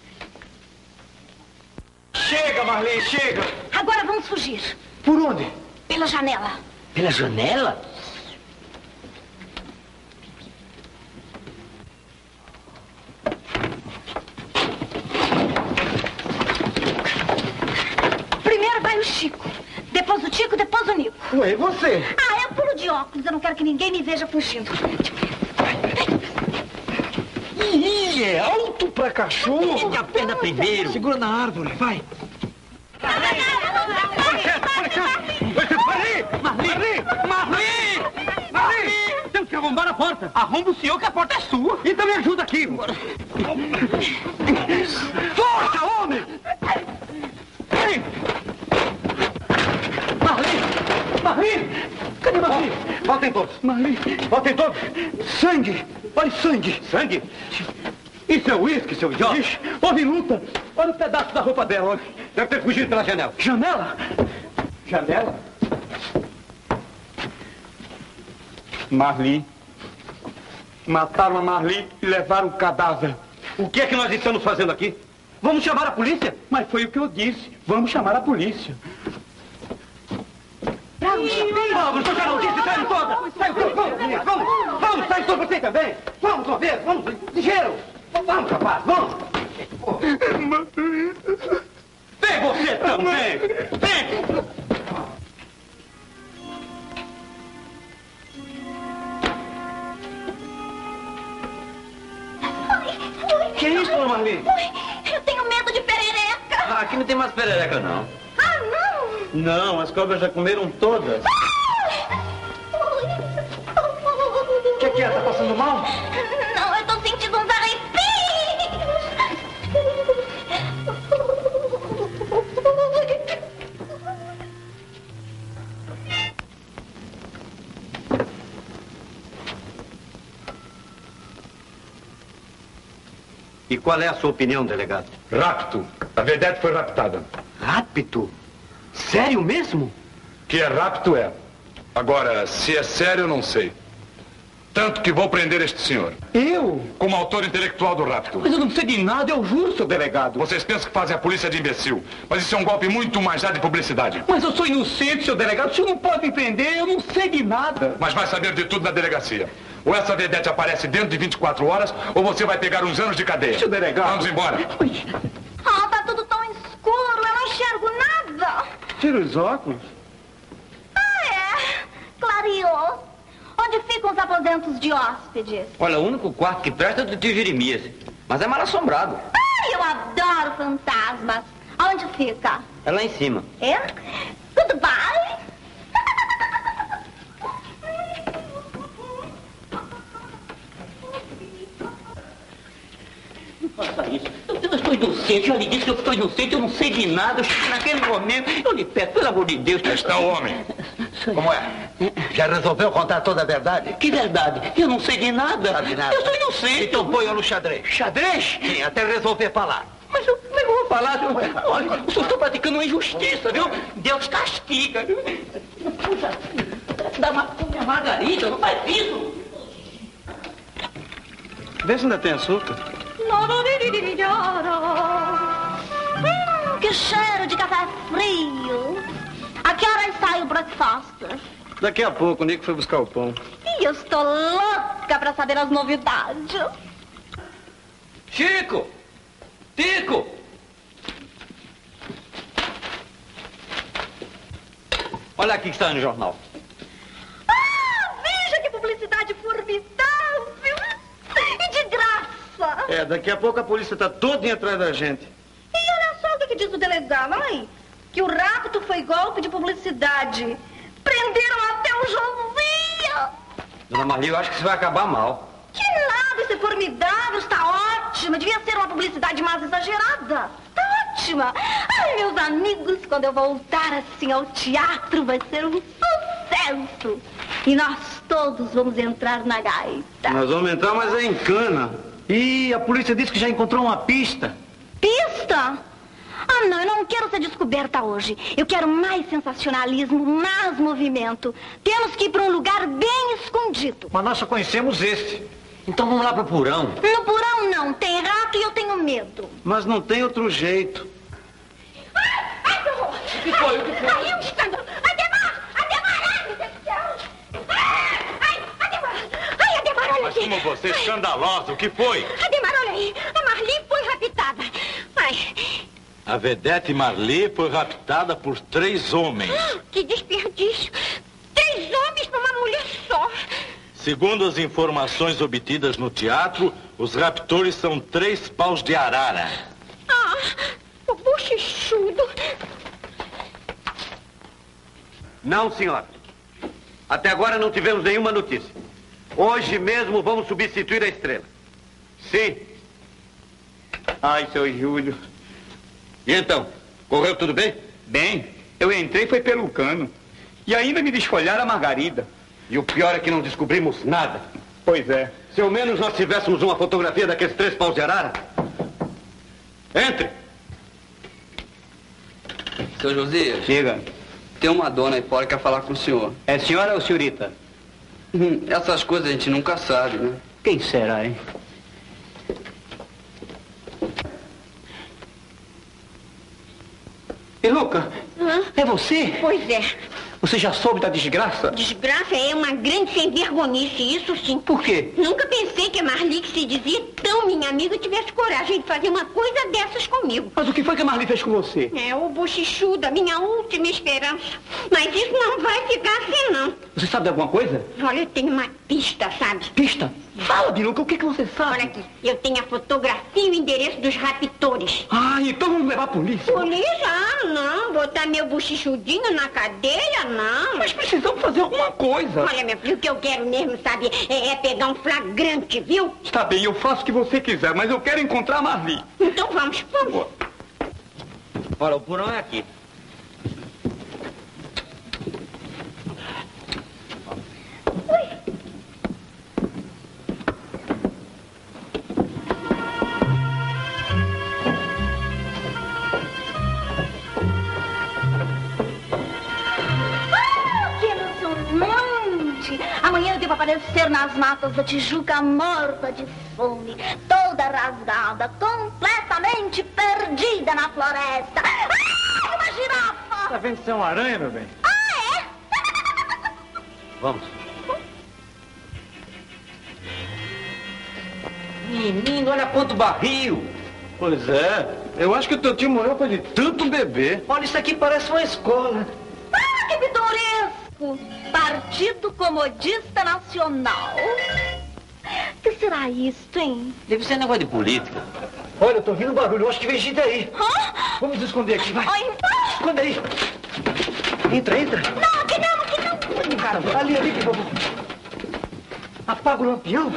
Chega, Marli, chega. Agora vamos fugir. Por onde? Pela janela. Pela janela? Primeiro vai o Chico. Depois o Tico, depois o Nico. Ué, e você? Ah, eu pulo de óculos. Eu não quero que ninguém me veja fugindo. Ih, é alto pra cachorro. Mete a perna primeiro. Segura na árvore, vai. Marli! Temos que arrombar a porta. Arromba o senhor que a porta é sua. Então me ajuda aqui. Força, homem! Marli! Cadê Marli? Voltem todos. Marli! Voltem todos. Sangue! Olha sangue! Sangue? Isso é uísque, seu idiota. Ixi, houve luta. Olha o pedaço da roupa dela, olha. Deve ter fugido pela janela. Janela? Janela? Marli. Mataram a Marli e levaram o cadáver. O que é que nós estamos fazendo aqui? Vamos chamar a polícia? Mas foi o que eu disse. Vamos chamar a polícia. Vamos, tocar a notícia, saiam todas! Vamos, saiam todas você também! Vamos, correr, vamos, ligeiro! Vamos, rapaz, vamos! Vem você também! Vem! Que é isso, dona Marli? Eu tenho medo de perereca. Aqui não tem mais perereca, não. Ah, não! Não, as cobras já comeram todas. O que é? Tá passando mal? Não, eu tô sentindo uns arrepios. E qual é a sua opinião, delegado? Rapto. A vedete foi raptada. Rapto? Sério mesmo? Que é rapto, é. Agora, se é sério, eu não sei. Tanto que vou prender este senhor. Eu? Como autor intelectual do rapto. Mas eu não sei de nada, eu juro, seu delegado. Vocês pensam que fazem a polícia de imbecil. Mas isso é um golpe muito mais já de publicidade. Mas eu sou inocente, seu delegado. O senhor não pode me prender, eu não sei de nada. Mas vai saber de tudo na delegacia. Ou essa vedete aparece dentro de 24 horas, ou você vai pegar uns anos de cadeia. Seu delegado. Vamos embora. Ah, tá tudo tão escuro, eu não enxergo nada. Tira os óculos. Ah, é? Clareou. Onde ficam os aposentos de hóspedes? Olha, o único quarto que presta é do tio Jeremias. Mas é mal assombrado. Ai, eu adoro fantasmas. Aonde fica? É lá em cima. É? Goodbye. Faça isso. Eu estou inocente, eu lhe disse que eu estou inocente, eu não sei de nada. Eu cheguei naquele momento, eu lhe peço, pelo amor de Deus. Está o homem. Como é? Já resolveu contar toda a verdade? Que verdade? Eu não sei de nada. Sabe nada. Eu sou inocente. Então ponha no xadrez. Xadrez? Sim, até resolver falar. Mas eu, como é que eu vou falar? Olha, o senhor está praticando uma injustiça, viu? Deus castiga, viu? Puxa, dá uma margarida, não faz isso. Vê se ainda tem açúcar. Que cheiro de café frio. A que horas sai o breakfast? Daqui a pouco, o Nico foi buscar o pão. E eu estou louca para saber as novidades. Chico! Tico! Olha aqui que está no jornal. Ah, veja que publicidade formidável. E de graça. É, daqui a pouco a polícia está toda atrás da gente. E olha só o que diz o delegado, ai, que o rapto foi golpe de publicidade. Prenderam até o Josias. Dona Marli, eu acho que isso vai acabar mal. Que nada, isso é formidável, está ótima. Devia ser uma publicidade mais exagerada. Está ótima. Ai, meus amigos, quando eu voltar assim ao teatro, vai ser um sucesso. E nós todos vamos entrar na gaita. Nós vamos entrar, mas é em cana. E a polícia disse que já encontrou uma pista. Pista? Ah, não, eu não quero ser descoberta hoje. Eu quero mais sensacionalismo, mais movimento. Temos que ir para um lugar bem escondido. Mas nós só conhecemos esse. Então vamos lá pro porão. No porão não, tem rato e eu tenho medo. Mas não tem outro jeito. Ai, que horror! O que foi? Ai, um escândalo! Ademar! Ai, meu Deus do céu! Ai, Ademar! Ai, Ademar, olha Mas aqui! como você é escandalosa, o que foi? Ademar, olha aí! A Marli foi raptada! Ai, A vedete Marli foi raptada por 3 homens. que desperdício! 3 homens para uma mulher só! Segundo as informações obtidas no teatro, os raptores são 3 paus de arara. Ah, o bochechudo! Não, senhora. Até agora não tivemos nenhuma notícia. Hoje mesmo vamos substituir a Estrela. Sim. Ai, seu Júlio. E então, correu tudo bem? Bem, eu entrei foi pelo cano. E ainda me desfolharam a margarida. E o pior é que não descobrimos nada. Pois é. Se ao menos nós tivéssemos uma fotografia daqueles 3 paus de arara. Entre. Seu Josias. Chega. Tem uma dona aí fora que quer falar com o senhor. É senhora ou senhorita? Essas coisas a gente nunca sabe, né? Quem será, hein? E Luca, é você? Pois é. Você já soube da desgraça? Desgraça é uma grande sem vergonhice, isso sim. Por quê? Nunca pensei que a Marli, que se dizia tão minha amiga, tivesse coragem de fazer uma coisa dessas comigo. Mas o que foi que a Marli fez com você? É o bochichudo, a minha última esperança. Mas isso não vai ficar assim, não. Você sabe de alguma coisa? Olha, eu tenho uma pista, sabe? Pista? Fala, Biluca, o que você sabe? Olha aqui, eu tenho a fotografia e o endereço dos raptores. Ah, então vamos levar a polícia. Polícia? Ah, não. Botar meu bochichudinho na cadeia, não. Mas precisamos fazer alguma coisa. Olha, meu filho, o que eu quero mesmo, sabe, é pegar um flagrante, viu? Está bem, eu faço o que você quiser, mas eu quero encontrar a Marli. Então vamos. Olha, o porão é aqui. Amanhã eu devo aparecer nas matas da Tijuca morta de fome, toda rasgada, completamente perdida na floresta. Ah, uma girafa! Tá vendo que você é uma aranha, meu bem? Ah, é? Vamos. Menino, olha quanto barril. Pois é. Eu acho que o teu tio morreu foi de tanto beber. Olha, isso aqui parece uma escola. Ah, que pitoresco! Partido Comodista Nacional. O que será isto, hein? Deve ser negócio de política. Olha, eu tô ouvindo barulho, eu acho que vem gente aí. Hã? Vamos nos esconder aqui, vai. Ai, esconde aí. Entra, entra. Não, aqui não, aqui não. Ali, que vamos. Apaga o lampião.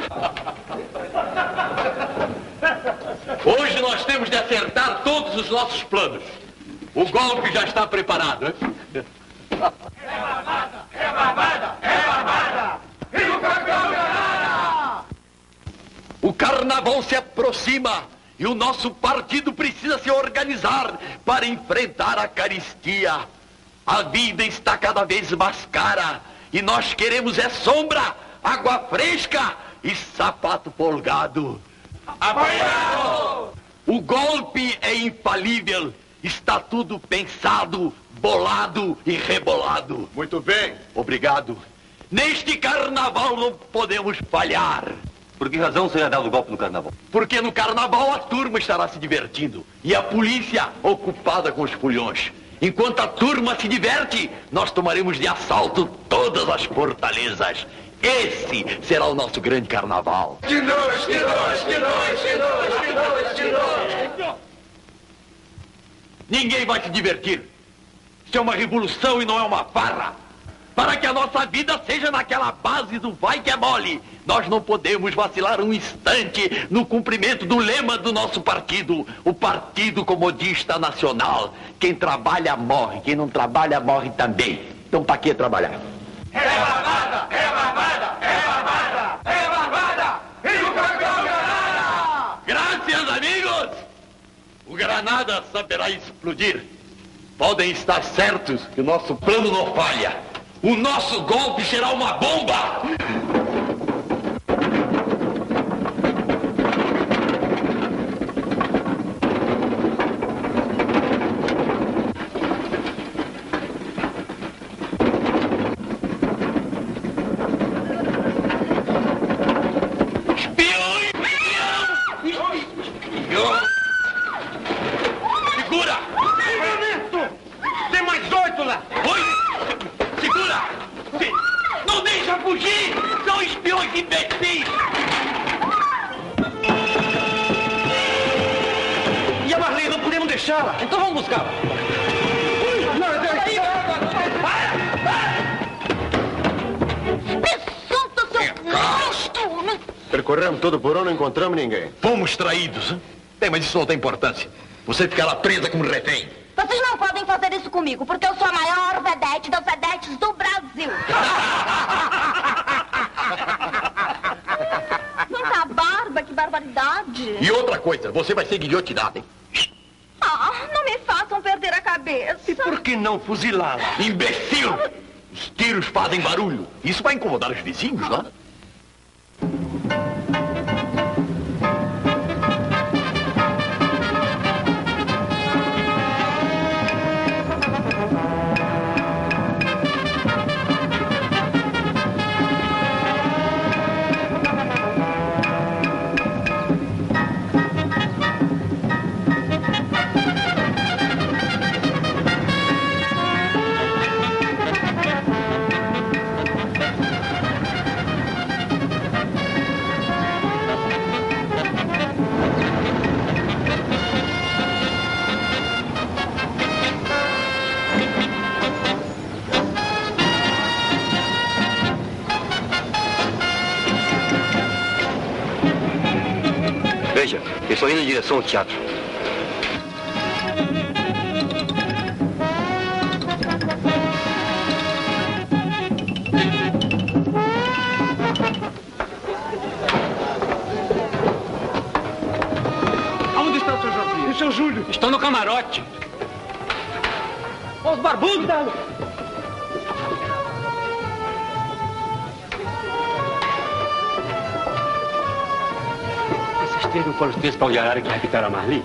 Hoje nós temos de acertar todos os nossos planos. O golpe já está preparado, hein? É barbada! É barbada! É barbada! E o campeão ganhará! O carnaval se aproxima e o nosso partido precisa se organizar para enfrentar a carestia. A vida está cada vez mais cara e nós queremos sombra, água fresca e sapato folgado. Apoiado! O golpe é infalível. Está tudo pensado, bolado e rebolado. Muito bem. Obrigado. Neste carnaval não podemos falhar. Por que razão você ia dar o golpe no carnaval? Porque no carnaval a turma estará se divertindo e a polícia ocupada com os fulhões. Enquanto a turma se diverte, nós tomaremos de assalto todas as fortalezas. Esse será o nosso grande carnaval. De nós, de nós, de nós, de nós, de nós, de nós. Ninguém vai se divertir. Isso é uma revolução e não é uma farra. Para que a nossa vida seja naquela base do vai que é mole, nós não podemos vacilar um instante no cumprimento do lema do nosso partido, o Partido Comodista Nacional. Quem trabalha morre, quem não trabalha morre também. Então para que trabalhar? É barbada! É barbada! É barbada! É barbada! E o campeão ganhará! Graças, amigos! O Granada saberá explodir. Podem estar certos que o nosso plano não falha. O nosso golpe será uma bomba! Segura! Tem mais 8 lá! Oi! Segura! Não deixa fugir! São espiões imbecis! E a Marli, não podemos deixá-la. Então vamos buscá-la. Não, para! Corremos todo por onde, não encontramos ninguém. Fomos traídos. Hein? Tem, mas isso não tem importância. Você fica lá presa como refém. Vocês não podem fazer isso comigo, porque eu sou a maior vedete das vedetes do Brasil. Muita barba, que barbaridade. E outra coisa, você vai ser guilhotinada, hein? Ah, não me façam perder a cabeça. E por que não fuzilá-la? Imbecil! Os tiros fazem barulho. Isso vai incomodar os vizinhos, não? Veja, eu estou indo em direção ao teatro. Aonde está o seu Josias? E o seu Júlio? Estão no camarote. Os barbudos! Vocês não foram os três pau de arara que raptaram a Marli?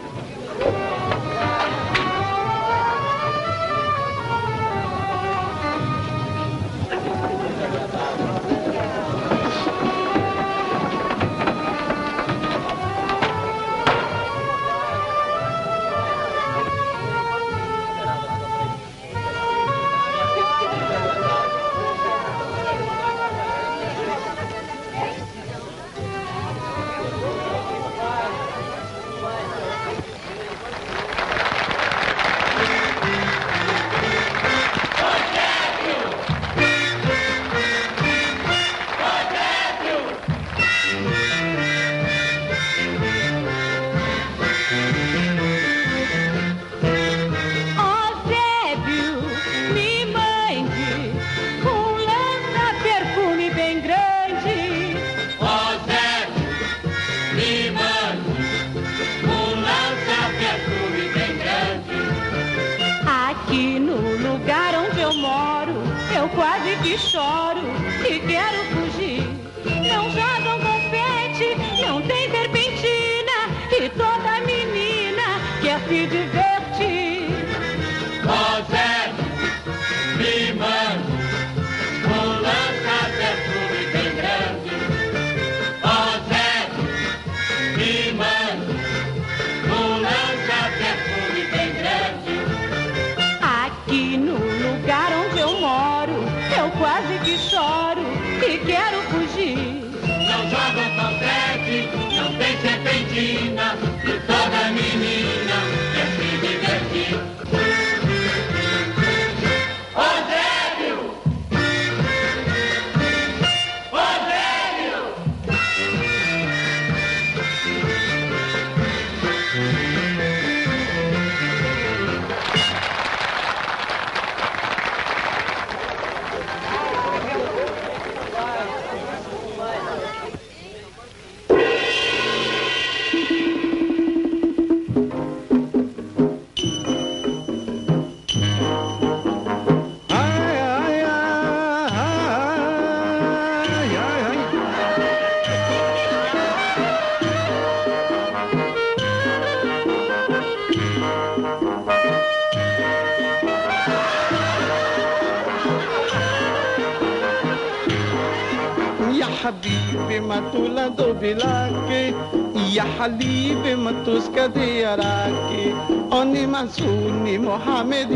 حبيبي ما تولدوا بلاكي يا حبيبي ما تسكدي راكي أني معسوني محمد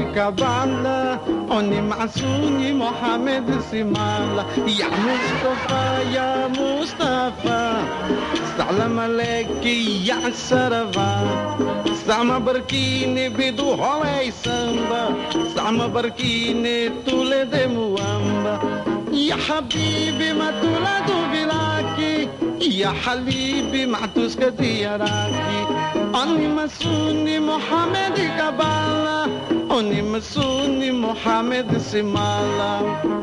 كبالا أني معسوني محمد سمالا يا مصطفى سلام عليك يا سرفا سما بركيني بدو هواي سامبا سما بركيني تولد موامبا يا حبيبي ما تولدوا بلاكي يا حليبي معتوسك دياراكي أني مسوني محمد كبالا أني مسوني محمد سمالا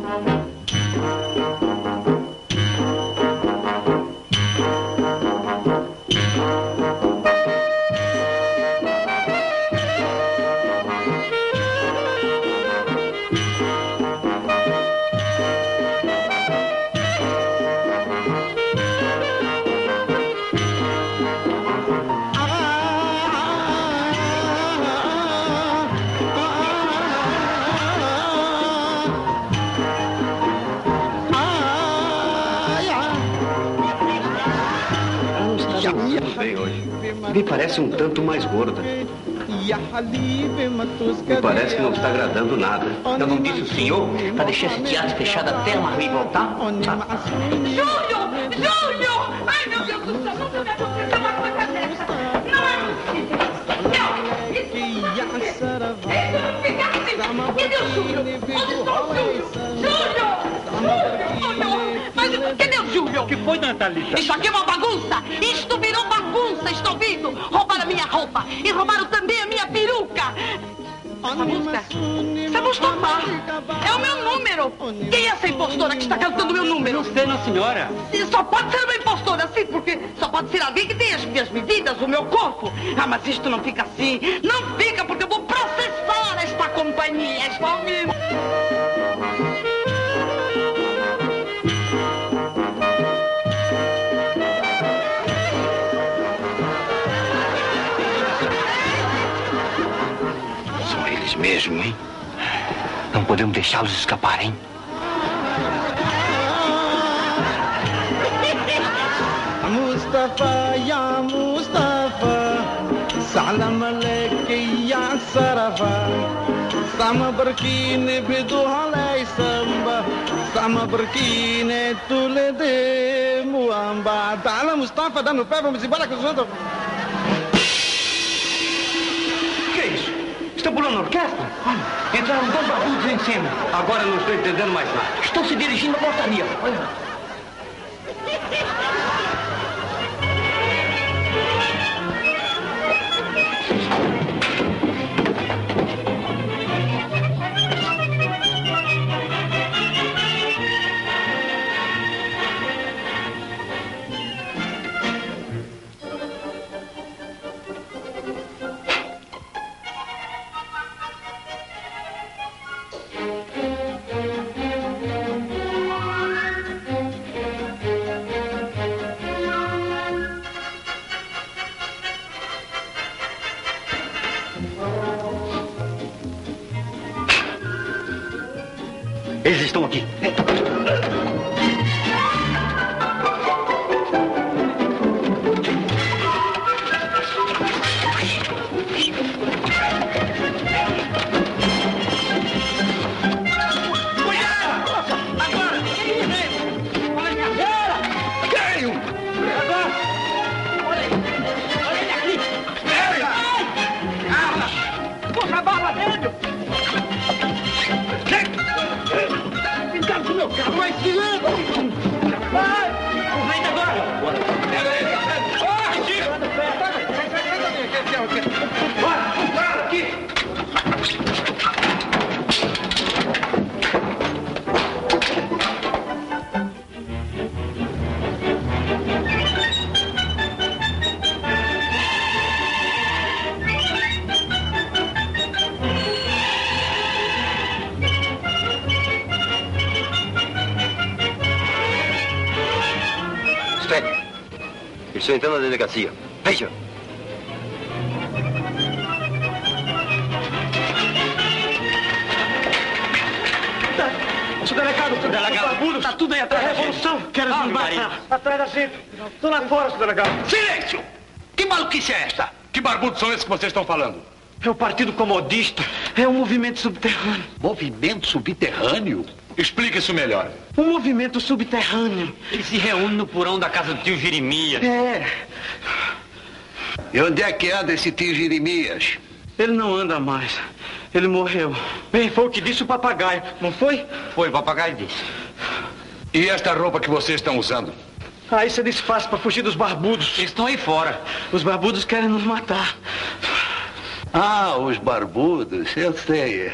Me parece um tanto mais gorda. Me parece que não está agradando nada. Eu não disse o senhor para deixar esse teatro fechado até a Marli voltar? Júlio! Júlio! Ai, meu Deus do céu, não pode acontecer uma coisa dessa. Não é possível. Não, isso não fica assim. Cadê o Júlio? Onde está o Júlio? Júlio! Mas cadê o Júlio? O que foi, dona Thalita? Isso aqui é uma bagunça! Isto virou bagunça, está ouvindo? Roubaram a minha roupa e roubaram também a minha peruca! Essa música? Isso é Mustafa! É o meu número! Quem é essa impostora que está cantando o meu número? Você, não, senhora. Só pode ser uma impostora, sim, porque só pode ser alguém que tem as minhas medidas, o meu corpo. Ah, mas isto não fica assim. Não fica, porque eu vou processar esta companhia, está ouvindo? Mesmo, hein? Não podemos deixá-los escapar, hein? Mustafa, ya Mustafa, salam alaikum ya Sarafa, sama berkini bidu halai samba, sama berkini tule de muamba. Dá Mustafa, dá no pé, vamos embora com os outros. Que é isso? Estão pulando a orquestra? Olha, entraram dois barbudos em cima. Agora não estou entendendo mais nada. Estão se dirigindo à portaria. Olha. Eles estão aqui. Estou entrando na delegacia. Veja. Delegado, tá tudo aí atrás da revolução. Quero desembarcar. Atrás da gente. Estou lá fora, senhor delegado. Silêncio! Que maluquice é esta? Que barbudos são esses que vocês estão falando? É o Partido Comodista. É um movimento subterrâneo. Movimento subterrâneo? Explica isso melhor. Um movimento subterrâneo. Ele se reúne no porão da casa do tio Jeremias. É. E onde é que anda esse tio Jeremias? Ele não anda mais. Ele morreu. Bem, foi o que disse o papagaio, não foi? Foi, o papagaio disse. E esta roupa que vocês estão usando? Ah, isso é disfarce para fugir dos barbudos. Eles estão aí fora. Os barbudos querem nos matar. Ah, os barbudos, eu sei.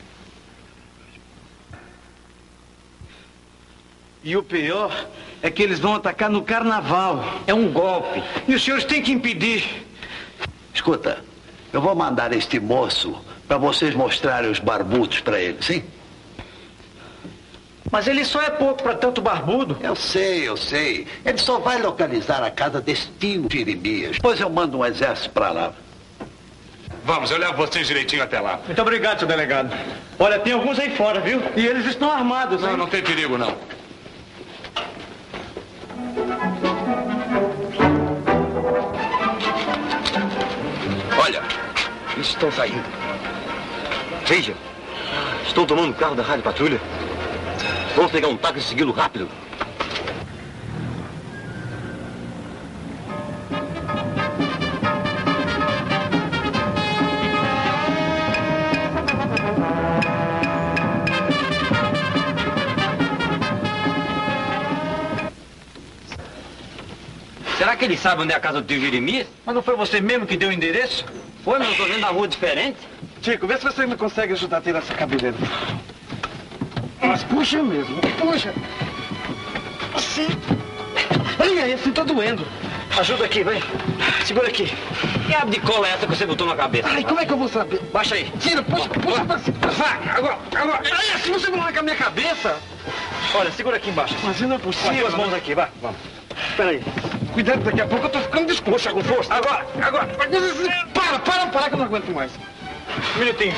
E o pior é que eles vão atacar no carnaval. É um golpe. E os senhores têm que impedir. Escuta, eu vou mandar este moço para vocês mostrarem os barbudos para ele, sim? Mas ele só é pouco para tanto barbudo. Eu sei. Ele só vai localizar a casa deste tio Jeremias. Depois eu mando um exército para lá. Vamos, eu levo vocês direitinho até lá. Muito obrigado, seu delegado. Olha, tem alguns aí fora, viu? E eles estão armados, hein? Não tem perigo, não. Olha, eles estão saindo. Veja, estão tomando o carro da Rádio Patrulha. Vamos pegar um táxi e segui-lo rápido. Será que ele sabe onde é a casa do tio Jeremias? Mas não foi você mesmo que deu o endereço? Foi, mas eu tô vendo na rua diferente. Chico, vê se você não consegue ajudar a tirar essa cabeleira. Mas puxa mesmo, puxa. Assim. Ai, assim tá doendo. Ajuda aqui, vai. Segura aqui. Que aba de cola é essa que você botou na cabeça? Ai, como é que eu vou saber? Baixa aí. Tira, puxa pra cima. Vai, agora. Ai, assim você não arranca a minha cabeça. Olha, segura aqui embaixo. Mas não é possível. Com as duas mãos aqui, vai. Vamos. Espera aí. Cuidado, daqui a pouco eu tô ficando descoxa com força. Agora. Para, que eu não aguento mais. Um minutinho.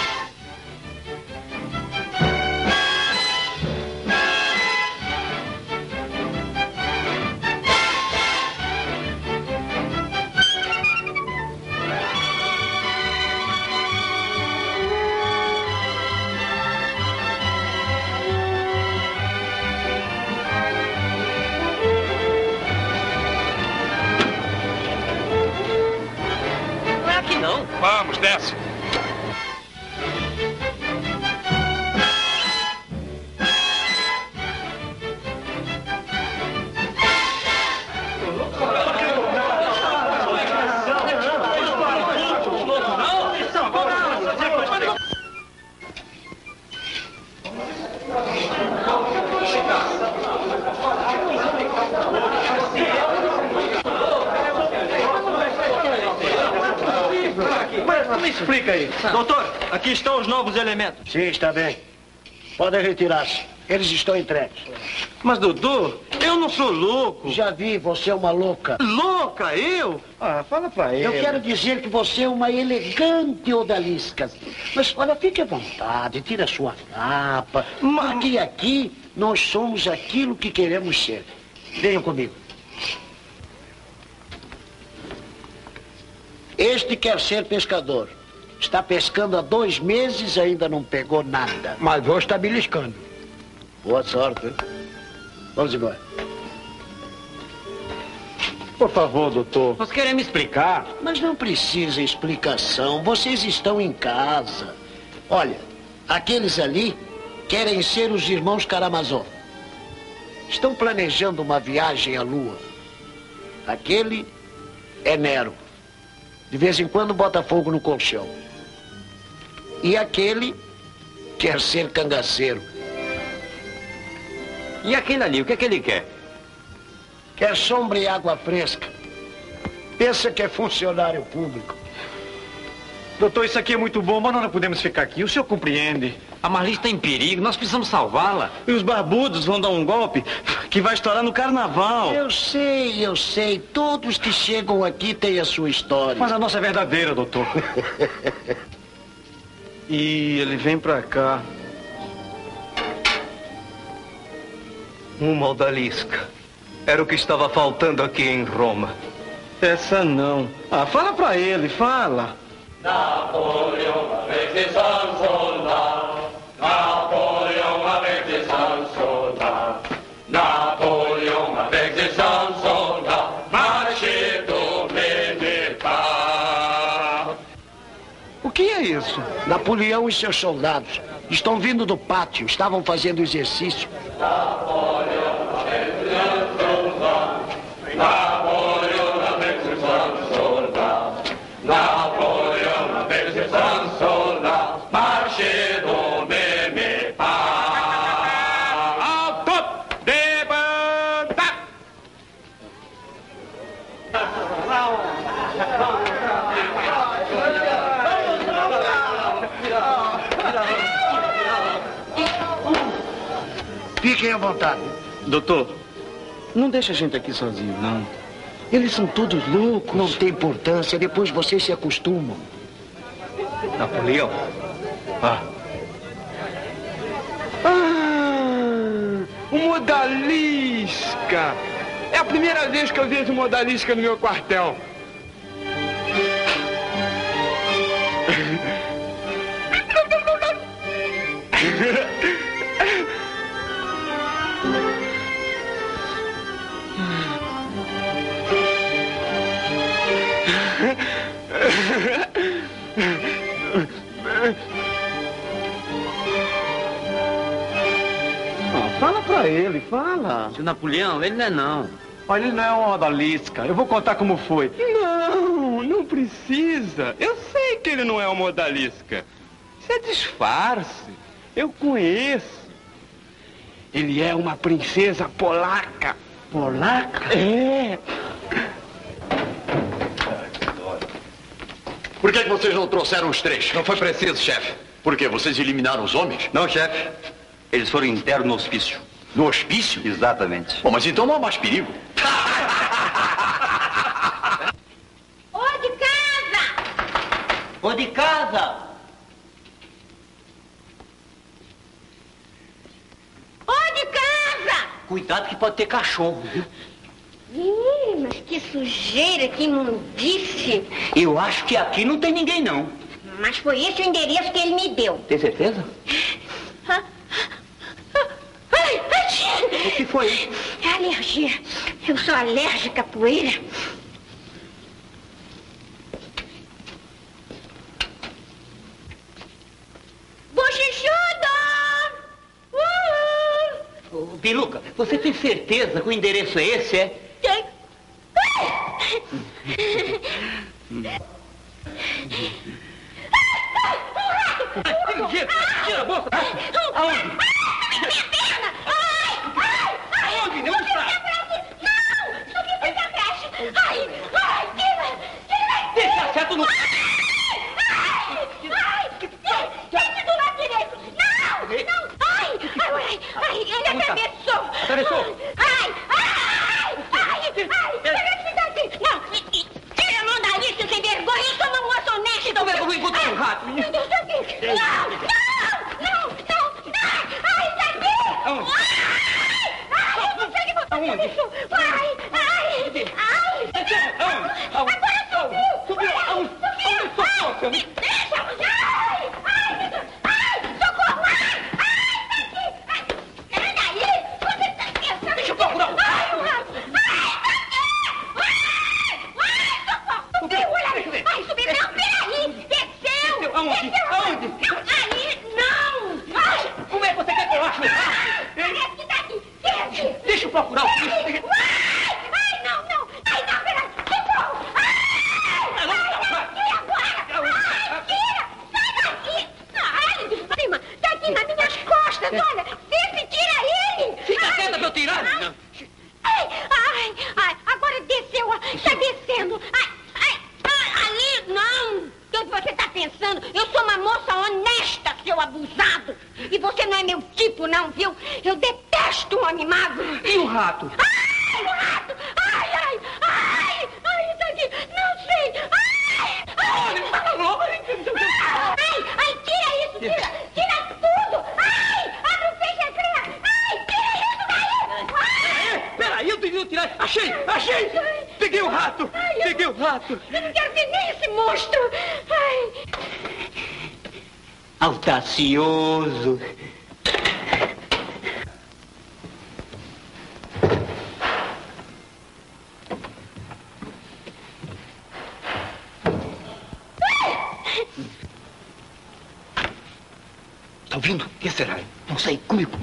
Vamos, desce. Me explica aí. Doutor, aqui estão os novos elementos. Sim, está bem. Podem retirar-se. Eles estão entregues. Mas, Dudu, eu não sou louco. Já vi, você é uma louca. Louca? Eu? Ah, fala pra ele. Eu quero dizer que você é uma elegante odalisca. Mas, olha, fique à vontade, tire a sua capa. Porque aqui nós somos aquilo que queremos ser. Venham comigo. Este quer ser pescador. Está pescando há 2 meses e ainda não pegou nada. Mas vou estar beliscando. Boa sorte, hein? Vamos embora. Por favor, doutor. Nós queremos me explicar. Mas não precisa explicação. Vocês estão em casa. Olha, aqueles ali querem ser os irmãos Karamazov. Estão planejando uma viagem à Lua. Aquele é Nero. De vez em quando bota fogo no colchão. E aquele quer ser cangaceiro. E aquele ali, o que é que ele quer? Quer sombra e água fresca. Pensa que é funcionário público. Doutor, isso aqui é muito bom, mas nós não podemos ficar aqui. O senhor compreende? A Marli está em perigo, nós precisamos salvá-la. E os barbudos vão dar um golpe que vai estourar no carnaval. Eu sei. Todos que chegam aqui têm a sua história. Mas a nossa é verdadeira, doutor. E ele vem pra cá. Uma odalisca. Era o que estava faltando aqui em Roma. Essa não. Ah, fala pra ele, fala. Napoleão avec des soldats. Napoleão avec des soldats. Napoleão avec des soldats. Marchez dominé pas. O que é isso? Napoleão e seus soldados. Estão vindo do pátio, estavam fazendo exercício. Napoleão avec des soldats. Fiquem à vontade. Doutor, não deixa a gente aqui sozinho, não. Eles são todos loucos. Não tem importância, depois vocês se acostumam. Napoleão. Um modalisca. É a primeira vez que eu vejo modalisca no meu quartel. Fala pra ele, fala. Seu Napoleão, ele não é não. Olha, ele não é uma odalisca. Eu vou contar como foi. Não precisa. Eu sei que ele não é uma odalisca. Isso é disfarce. Eu conheço. Ele é uma princesa polaca. Polaca? É. Por que vocês não trouxeram os três? Não foi preciso, chefe. Por quê? Vocês eliminaram os homens? Não, chefe. Eles foram internos no hospício. No hospício? Exatamente. Bom, mas então não há mais perigo. Ô de casa! Ô de casa! Ô de casa! Cuidado que pode ter cachorro, viu? Ih, mas que sujeira, que imundície. Eu acho que aqui não tem ninguém, não. Mas foi esse o endereço que ele me deu. Tem certeza? O que foi? É alergia. Eu sou alérgica à poeira. Bochechuda! Ô, Biluca, você tem certeza que o endereço é esse, é? Tem. Tira a boca! Aonde? Aonde? Onde está? Deixa certo no... Ele atravessou! Atravessou? Não! Tira a mão daí, seu sem vergonha! Eu sou uma moça honesta! Então eu vou encontrar um rato! Meu Deus, aqui! Não! Ai, sai daqui! Ai, eu não sei que você Aonde? isso! Ai! Agora subiu! Subiu! Aonde? Subiu! Me deixa! Ai! Socorro! Ai! Sai daí! Você tá pensando... Deixa eu procurar um rato! Subiu! Olha! Ai, subiu! Não, peraí! Desceu! Aonde? Aonde? Aí! Não! Ai! Como é que você quer que eu ache o rato? Parece que tá aqui! Desce! Deixa eu procurar o bicho! Ai, não! Ai, não, peraí! Socorro! Ai, daqui agora! Ai, tira! Sai daqui! Ai, de cima! Tá aqui nas minhas costas, olha! Desce e tira ele! Fica quieta pra eu tirar! Ai, agora desceu! Tá descendo! Ali, não! O que você tá pensando? Eu sou uma moça honesta, seu abusado! E você não é meu tipo, não, viu? Eu detesto um homem magro! E o rato? Ai, o rato! Ai, isso aqui! Não sei! Tira isso! Tira tudo! Ai, abre o feijão! Ai, tira isso daí! Peraí, eu tenho que tirar! Achei! Peguei o rato! Peguei o rato! Eu não quero ver nem esse monstro! Ai. Audacioso! Tá ouvindo? O que será? Não sei, comigo.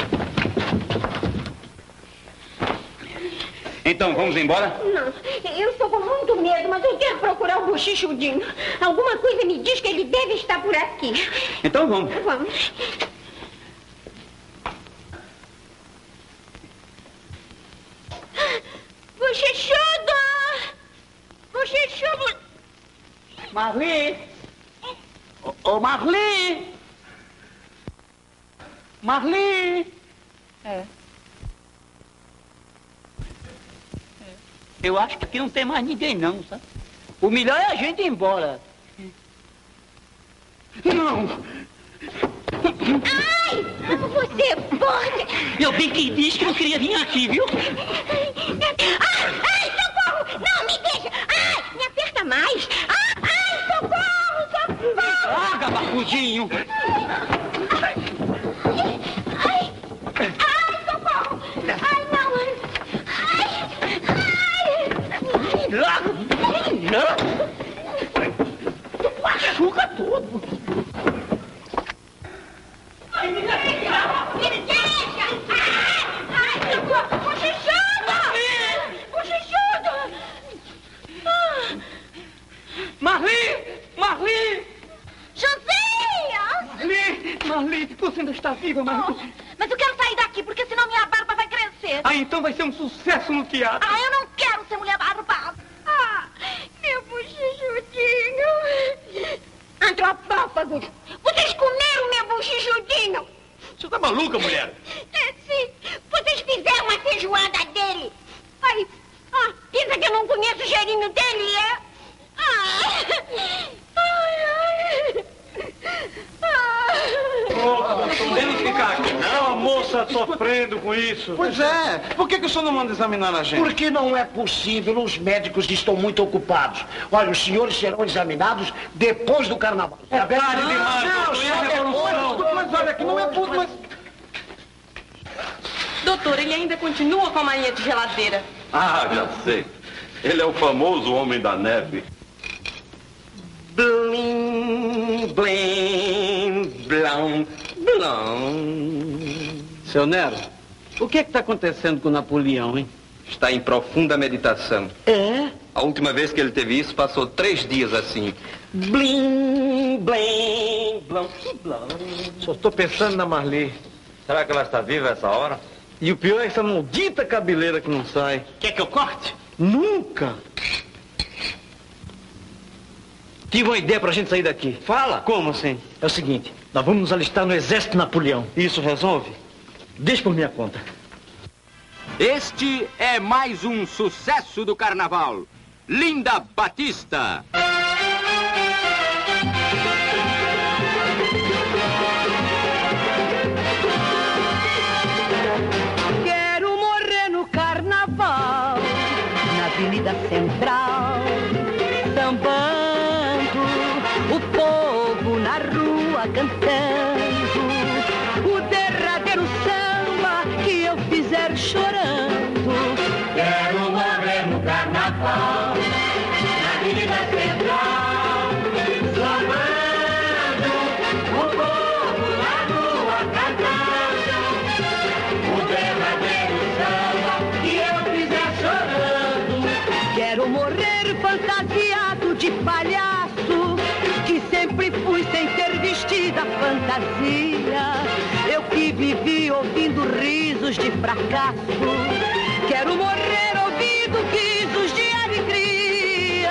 Então, vamos embora? Não, eu estou com muito medo, mas eu quero procurar o bochichudinho. Alguma coisa me diz que ele deve estar por aqui. Então vamos. Vamos. Bochichudo! Bochichudo! Marli! Ô, Marli! Marli! É. Eu acho que aqui não tem mais ninguém não, sabe? O melhor é a gente ir embora. Não! Ai, você é forte! Eu bem que disse que não queria vir aqui, viu? Ai, socorro! Não, me deixa! Ai, me aperta mais! Ai, socorro, socorro! Ah, gabacudinho! Ai, socorro! Ai, não! Tu machuca tudo! Ai, me deixa! Me deixa! Ai, socorro! Bochechudo! Bochechudo! Marli! Marli! Josias! Marli, você ainda está viva, Marli? Mas eu quero sair daqui, porque senão minha barba vai crescer. Ah, então vai ser um sucesso no teatro. Ah, eu não quero ser mulher barbada. Ah, meu bochechudinho. Antropófagos, vocês comeram meu bochechudinho. Você tá maluca, mulher? É, sim. Vocês fizeram uma feijoada dele. Ai, pensa que eu não conheço o cheirinho dele, é? Podemos ficar aqui, não? A moça sofrendo com isso. Pois é. Por que o senhor não manda examinar a gente? Porque não é possível, os médicos estão muito ocupados. Olha, os senhores serão examinados depois do carnaval. É tarde demais. Não, só depois. Mas olha aqui, não é tudo, mas... Doutor, ele ainda continua com a mania de geladeira. Ah, já sei. Ele é o famoso Homem da Neve. Blim, blim, blão, blão. Seu Nero, o que está acontecendo com o Napoleão, hein? Está em profunda meditação. É? A última vez que ele teve isso, passou 3 dias assim. Blim, blim, blão, blão. Só estou pensando na Marli. Será que ela está viva essa hora? E o pior é essa maldita cabeleira que não sai. Quer que eu corte? Nunca! Tive uma ideia pra gente sair daqui. Fala! Como assim? É o seguinte, nós vamos nos alistar no exército Napoleão. Isso resolve? Deixa por minha conta. Este é mais um sucesso do carnaval. Linda Batista. Quero morrer no carnaval, na Avenida Central, sambando, o povo na rua cantando, o derradeiro samba que eu fizer chorando. Quero morrer no carnaval, na Avenida Central, sambando, o povo na rua cantando, o derradeiro samba que eu fizer chorando. Quero morrer fantasiado de palhaço, que sempre fui sem ter vestido a fantasia. Eu que vivi ouvindo risos de fracasso, quero morrer ouvindo risos de alegria.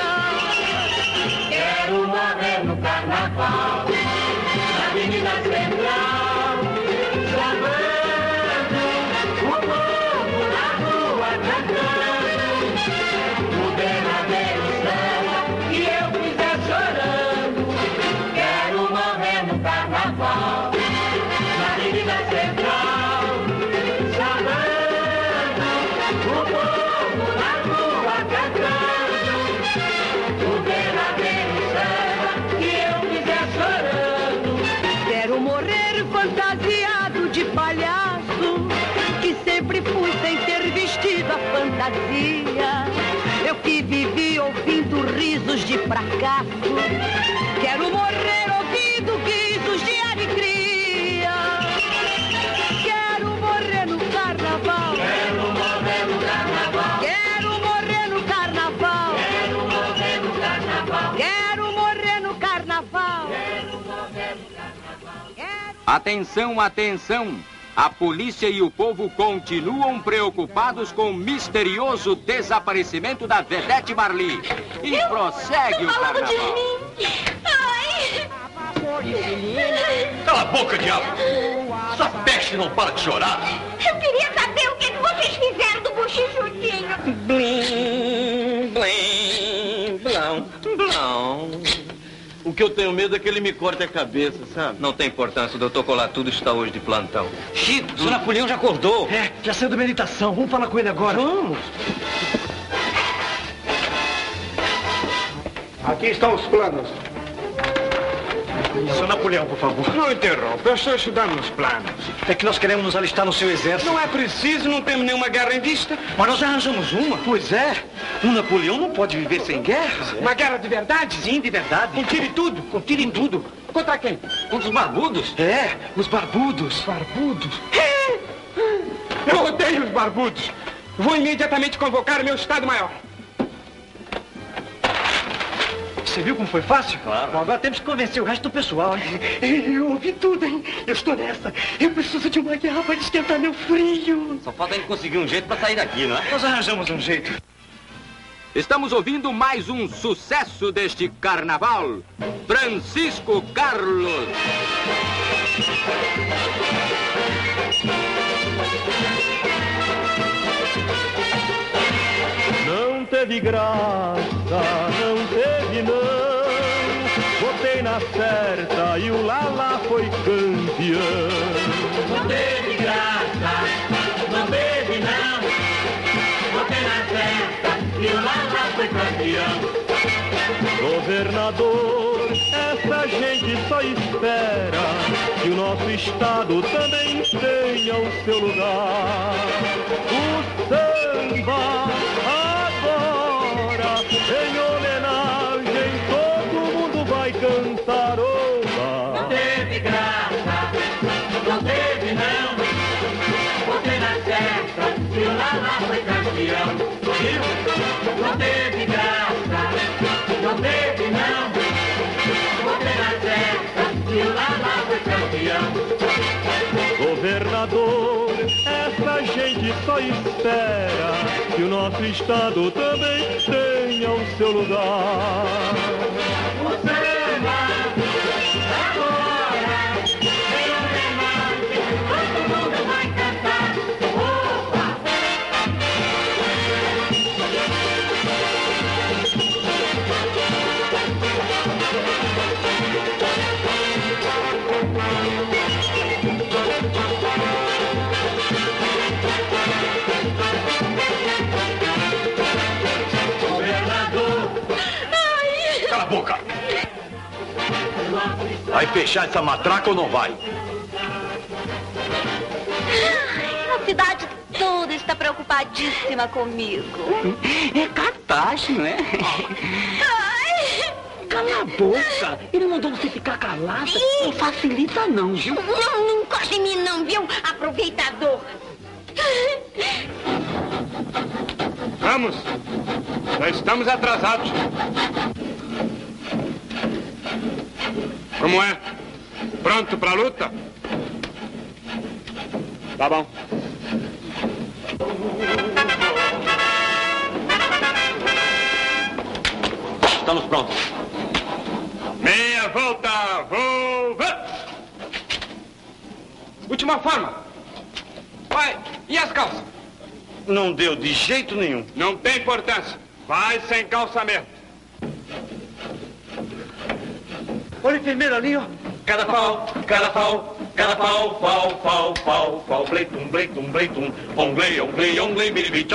Quero morrer no carnaval, na Avenida Central, sambando, o povo na rua cantando, o derradeiro samba que eu fizer chorando. Quero morrer no carnaval, na Avenida Central, sambando, o povo na rua cantando, o derradeiro samba que eu fizer chorando. Quero morrer fantasiado de palhaço, que sempre fui sem ter vestido a fantasia. Eu que vivi ouvindo risos de fracasso, quero morrer ouvindo risos de alegria. Quero morrer no carnaval. Quero morrer no carnaval. Quero morrer no carnaval. Quero morrer no carnaval. Quero morrer no carnaval. Quero morrer no carnaval. Atenção, atenção! A polícia e o povo continuam preocupados com o misterioso desaparecimento da vedete Marli. E prossegue o carnaval. Ai! Cala a boca, diabo! Essa peste peste não para de chorar. Eu queria saber o que vocês fizeram do bochichudinho. Blim, blim, blão, blão. O que eu tenho medo é que ele me corte a cabeça, sabe? Não tem importância, o doutor Colatudo está hoje de plantão. Chico, o seu Napoleão já acordou. É, já saiu da meditação. Vamos falar com ele agora. Vamos. Aqui estão os planos. Seu Napoleão, por favor. Não interrompa, eu estou estudando os planos. É que nós queremos nos alistar no seu exército. Não é preciso, não temos nenhuma guerra em vista. Mas nós já arranjamos uma. Pois é. Um Napoleão não pode viver sem guerra. Uma guerra de verdade? Sim, de verdade. Com tiro e tudo? Com tiro em tudo. Contra quem? Contra os barbudos. É, os barbudos. Barbudos? Eu odeio os barbudos. Vou imediatamente convocar o meu Estado-Maior. Você viu como foi fácil? Claro. Bom, agora temos que convencer o resto do pessoal, hein? Eu ouvi tudo, hein? Eu estou nessa. Eu preciso de uma guerra para esquentar meu frio. Só falta ele conseguir um jeito para sair daqui, não é? Nós arranjamos um jeito. Estamos ouvindo mais um sucesso deste carnaval. Francisco Carlos. Não teve graça, não teve não. Botei na certa e o Lala foi campeão. Não teve graça, não teve não. Botei na certa e o Lala foi campeão. Governador, essa gente só espera que o nosso estado também tenha o seu lugar. O samba agora, em homenagem, todo mundo vai cantar oba. Não teve graça, não teve não. Botei na certa e o Lala foi campeão. Viu? Não teve graça, não teve não. Botei na certa e o Lala foi campeão. Governador, essa gente só espera que o nosso estado também tenha o seu lugar. O samba agora, em homenagem, todo mundo vai cantar. Opa! Cala a boca! Vai fechar essa matraca ou não vai? A cidade toda está preocupadíssima comigo. É capaz, não é? Ai. Cala a boca! Ele mandou você ficar calada. Não facilita não, viu? Não encosta em mim não, viu? Aproveitador. Vamos! Já estamos atrasados. Como é? Pronto para a luta? Tá bom. Estamos prontos. Meia volta, volta! Última forma. Vai, e as calças? Não deu de jeito nenhum. Não tem importância. Vai sem calça mesmo. Olha o enfermeiro ali, ó. Cada pau, pau, pleitum, onglei,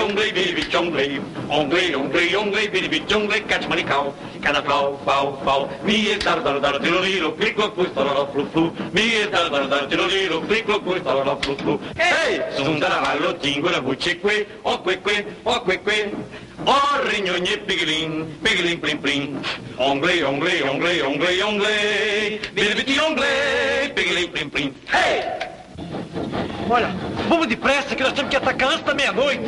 biribi, onglei, catmanicau. Cada pau, mi dar, tiroliro, cliclo, flu, mi dar, tiroliro, cliclo, flu. Ei, sundaravallo, tingura, bucceque, o que. Oh, rignogni, pigling, plim. Onglei, biribiti, onglei, pigling, plim. Hey! Olha, vamos depressa que nós temos que atacar antes da meia-noite.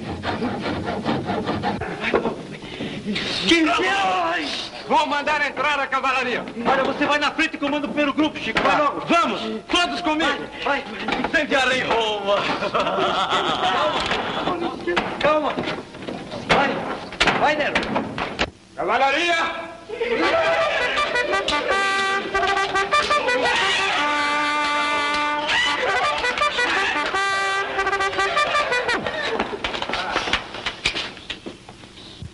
Vou mandar entrar a cavalaria. Olha, você vai na frente e comanda o primeiro grupo, Chico. Vai logo. Vamos, todos comigo. Vai. Incendiar em Roma. Calma. Vai, Nero. Cavalaria!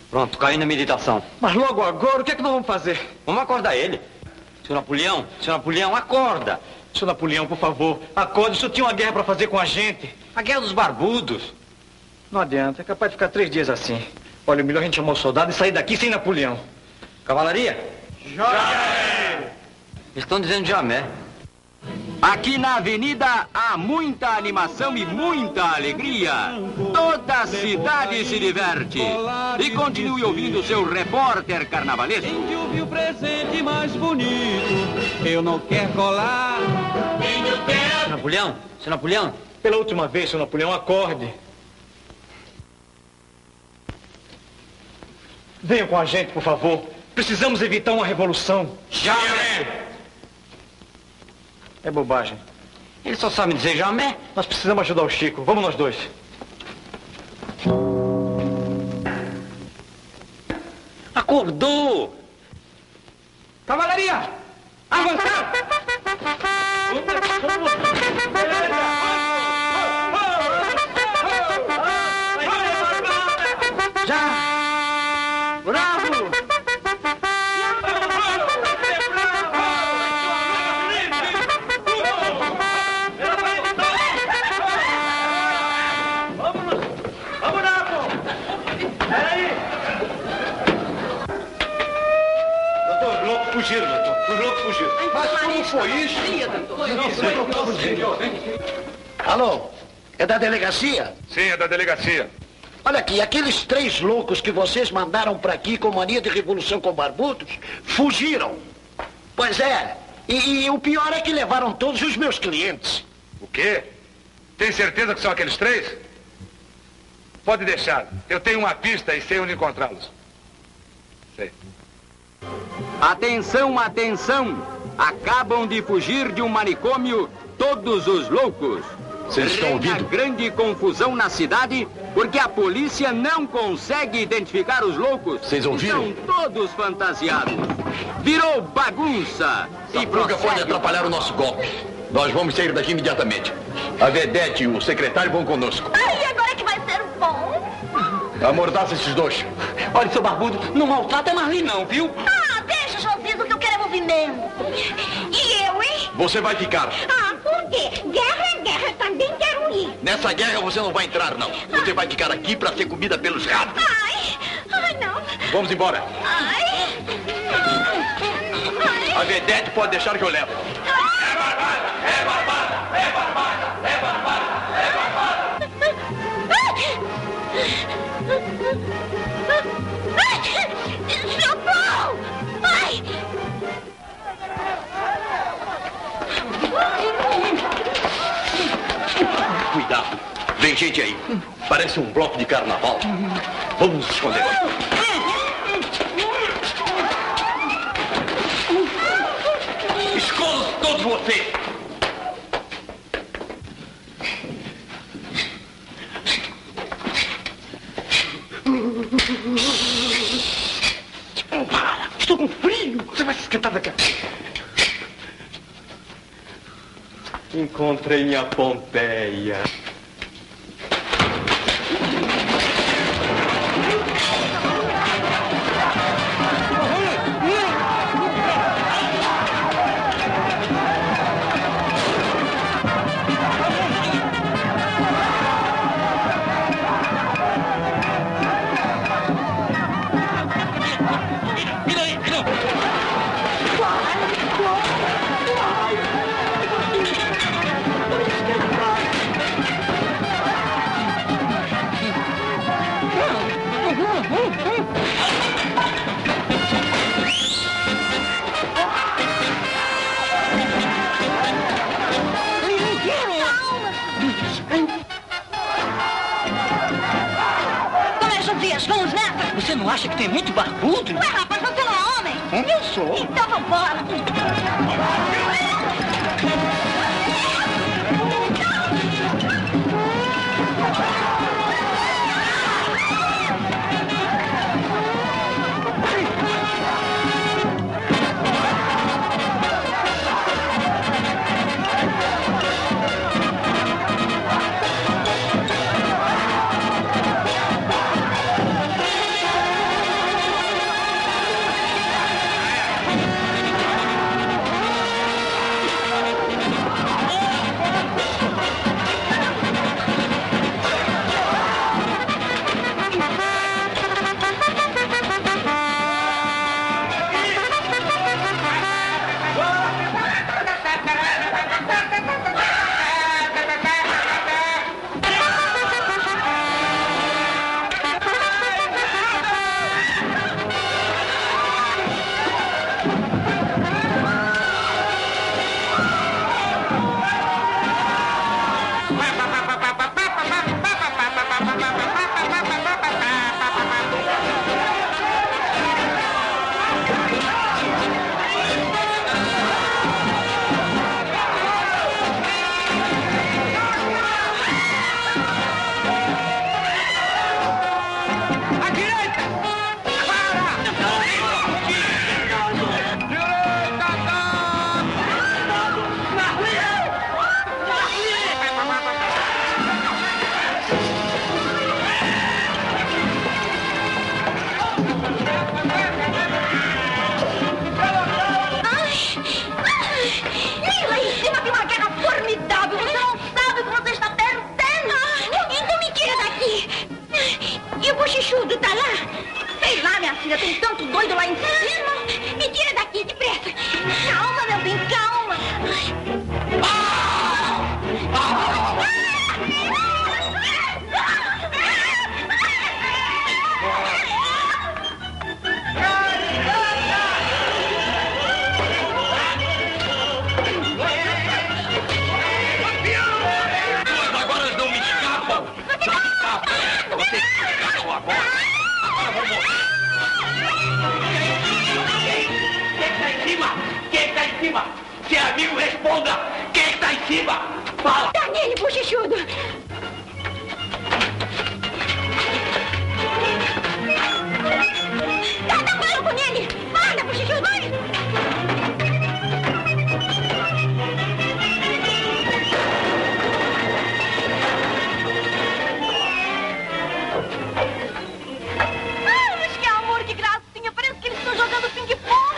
Pronto, caí na meditação. Mas logo agora, o que é que nós vamos fazer? Vamos acordar ele. Senhor Napoleão, acorda. Senhor Napoleão, por favor, acorde. O senhor tinha uma guerra para fazer com a gente. A guerra dos barbudos. Não adianta, é capaz de ficar 3 dias assim. Olha, o melhor a gente chamar o soldado e sair daqui sem Napoleão. Cavalaria? Jamé! Estão dizendo jamé. Aqui na avenida há muita animação e muita alegria. Toda a cidade se diverte. E continue ouvindo seu repórter carnavalesco. O presente mais bonito, eu não quero colar. Senhor Napoleão. Pela última vez, senhor Napoleão, acorde. Venham com a gente, por favor. Precisamos evitar uma revolução. Jamé! É bobagem. Ele só sabe dizer jamé. Nós precisamos ajudar o Chico. Vamos nós dois. Acordou! Cavalaria! Avançar! Já! Bravo! Fugiram, doutor. Os loucos fugiram. Mas como foi isso? Alô? É da delegacia? Sim, é da delegacia. Olha aqui, aqueles 3 loucos que vocês mandaram pra aqui com mania de revolução com barbudos, fugiram. Pois é. E o pior é que levaram todos os meus clientes. O quê? Tem certeza que são aqueles 3? Pode deixar. Eu tenho uma pista e sei onde encontrá-los. Sei. Atenção, atenção! Acabam de fugir de um manicômio todos os loucos. Vocês estão ouvindo? Grande confusão na cidade porque a polícia não consegue identificar os loucos. Vocês ouviram? Estão todos fantasiados. Virou bagunça. Essa fuga pode atrapalhar o nosso golpe. Nós vamos sair daqui imediatamente. A Vedete e o secretário vão conosco. Ai, agora que vai ser bom. Amordaça esses 2. Olha, seu barbudo, não maltrata Marli não, viu? Ah, deixa, Josias, o que eu quero é movimento. E eu, hein? Você vai ficar. Ah, por quê? Guerra é guerra, também quero ir. Nessa guerra você não vai entrar, não. Você vai ficar aqui para ser comida pelos ratos. Ai, não. Vamos embora. Ai. A Vedete pode deixar que eu levo. É barbada! É barbada! É barbada! É barbada! É barbada! Socorro! Ai! Cuidado. Vem gente aí. Parece um bloco de carnaval. Vamos nos esconder. Escolam todos vocês. Para! Estou com frio! Você vai se esquentar daqui. Encontrei minha Pompeia. Vamos nessa? Você não acha que tem muito barbudo? Ué, rapaz, você não é homem? Eu sou. Então vambora. Tudo tá lá? Sei lá, minha filha, tem tanto doido lá em cima. Me tira daqui, depressa. Calma, meu bem, calma. Agora não me escapam! Não me escapam! Vocês me escapam agora! Agora vão morrer! Quem está em cima? Quem está em cima? Se é amigo, responda! Quem está em cima? Fala! Tá nele, bochechudo! Tá maluco nele! Anda, bochechudo, vai! Ai, mas que amor, que gracinha! Parece que eles estão jogando ping-pong!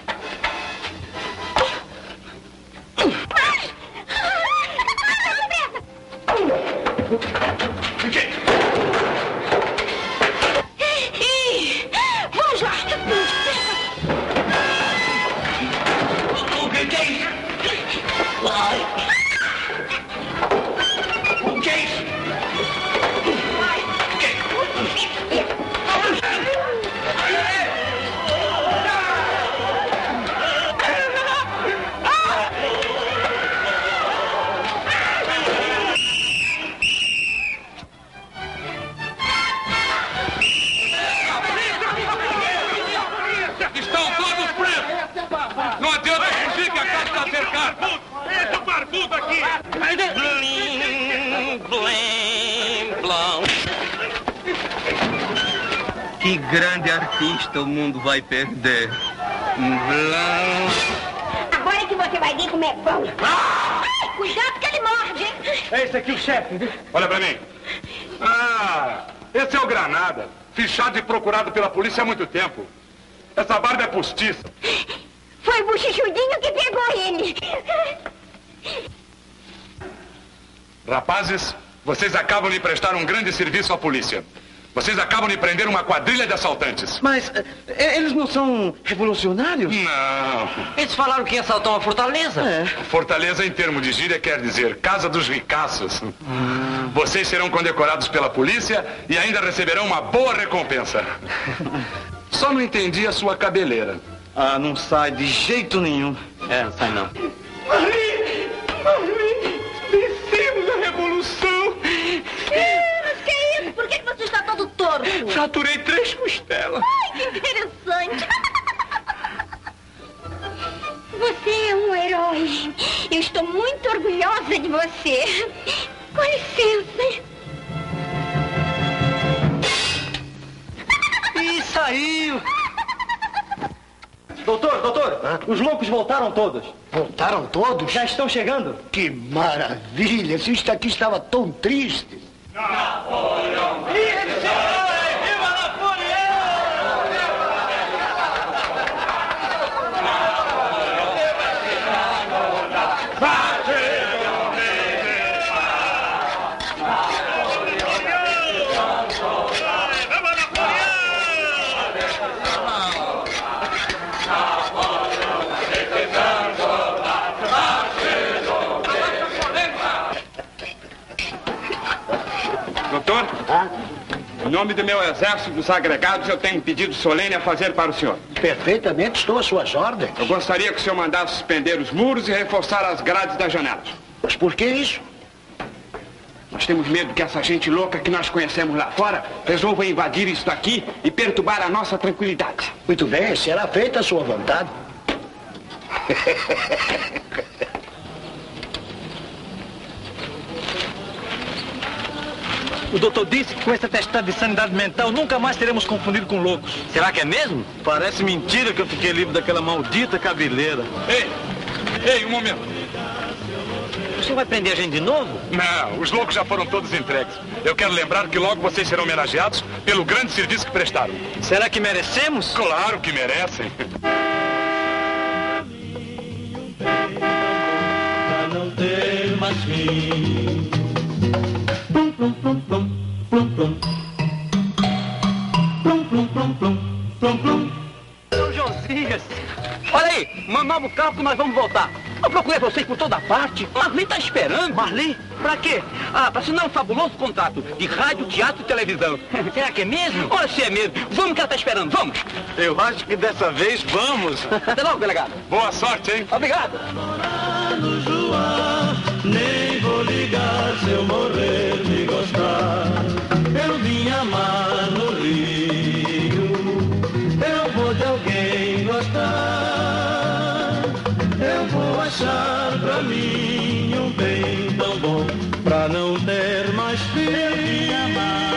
Vamos lá! O que é isso? O que é isso? Estão todos presos! Não adianta fugir que a casa está cercada! Esse é o barbudo aqui! Blim, blim, blão. Que grande artista o mundo vai perder. Blão. Agora é que você vai ver como é bom. Ai, cuidado que ele morde, hein? É esse aqui o chefe, viu? Olha pra mim. Ah, esse é o Granada. Fichado e procurado pela polícia há muito tempo. Essa barba é postiça. Foi o bochechudinho que pegou ele. Rapazes, vocês acabam de prestar um grande serviço à polícia. Vocês acabam de prender uma quadrilha de assaltantes. Mas eles não são revolucionários? Não. Eles falaram que ia assaltar uma fortaleza. Fortaleza, em termo de gíria, quer dizer casa dos ricaços. Vocês serão condecorados pela polícia e ainda receberão uma boa recompensa. Só não entendi a sua cabeleira. Ah, não sai de jeito nenhum. Não sai não. Marli! Vencemos a revolução! Mas que é isso? Por que você está todo torto? Fraturei 3 costelas. Ai, que interessante. Você é um herói. Eu estou muito orgulhosa de você. Com licença. Ih, saiu! Doutor, os loucos voltaram todos. Voltaram todos? Já estão chegando. Que maravilha! Se isto aqui estava tão triste. Napoleão! Viva Napoleão! Doutor, em nome do meu exército dos agregados, eu tenho um pedido solene a fazer para o senhor. Perfeitamente, estou às suas ordens. Eu gostaria que o senhor mandasse suspender os muros e reforçar as grades das janelas. Mas por que isso? Nós temos medo que essa gente louca que nós conhecemos lá fora resolva invadir isso aqui e perturbar a nossa tranquilidade. Muito bem, será feita a sua vontade. O doutor disse que com esse atestado de sanidade mental nunca mais seremos confundidos com loucos. Será que é mesmo? Parece mentira que eu fiquei livre daquela maldita cabeleira. Ei, um momento. O senhor vai prender a gente de novo? Não, os loucos já foram todos entregues. Eu quero lembrar que logo vocês serão homenageados pelo grande serviço que prestaram. Será que merecemos? Claro que merecem. Pra não ter mais fim. plum, plum, plum, plum. São Josias, olha aí, mandava o carro que nós vamos voltar. Eu procurei vocês por toda parte. Marli tá esperando. Marli? Pra quê? Ah, pra assinar um fabuloso contrato de rádio, teatro e televisão. Será que é mesmo? Olha se é mesmo. Vamos que ela tá esperando, vamos. Eu acho que dessa vez vamos. Até logo, delegado. Boa sorte, hein? Obrigado. Nem vou ligar se eu morrer de gostar. Eu vim amar no Rio. Eu vou de alguém gostar. Eu vou achar pra mim um bem tão bom, pra não ter mais filho.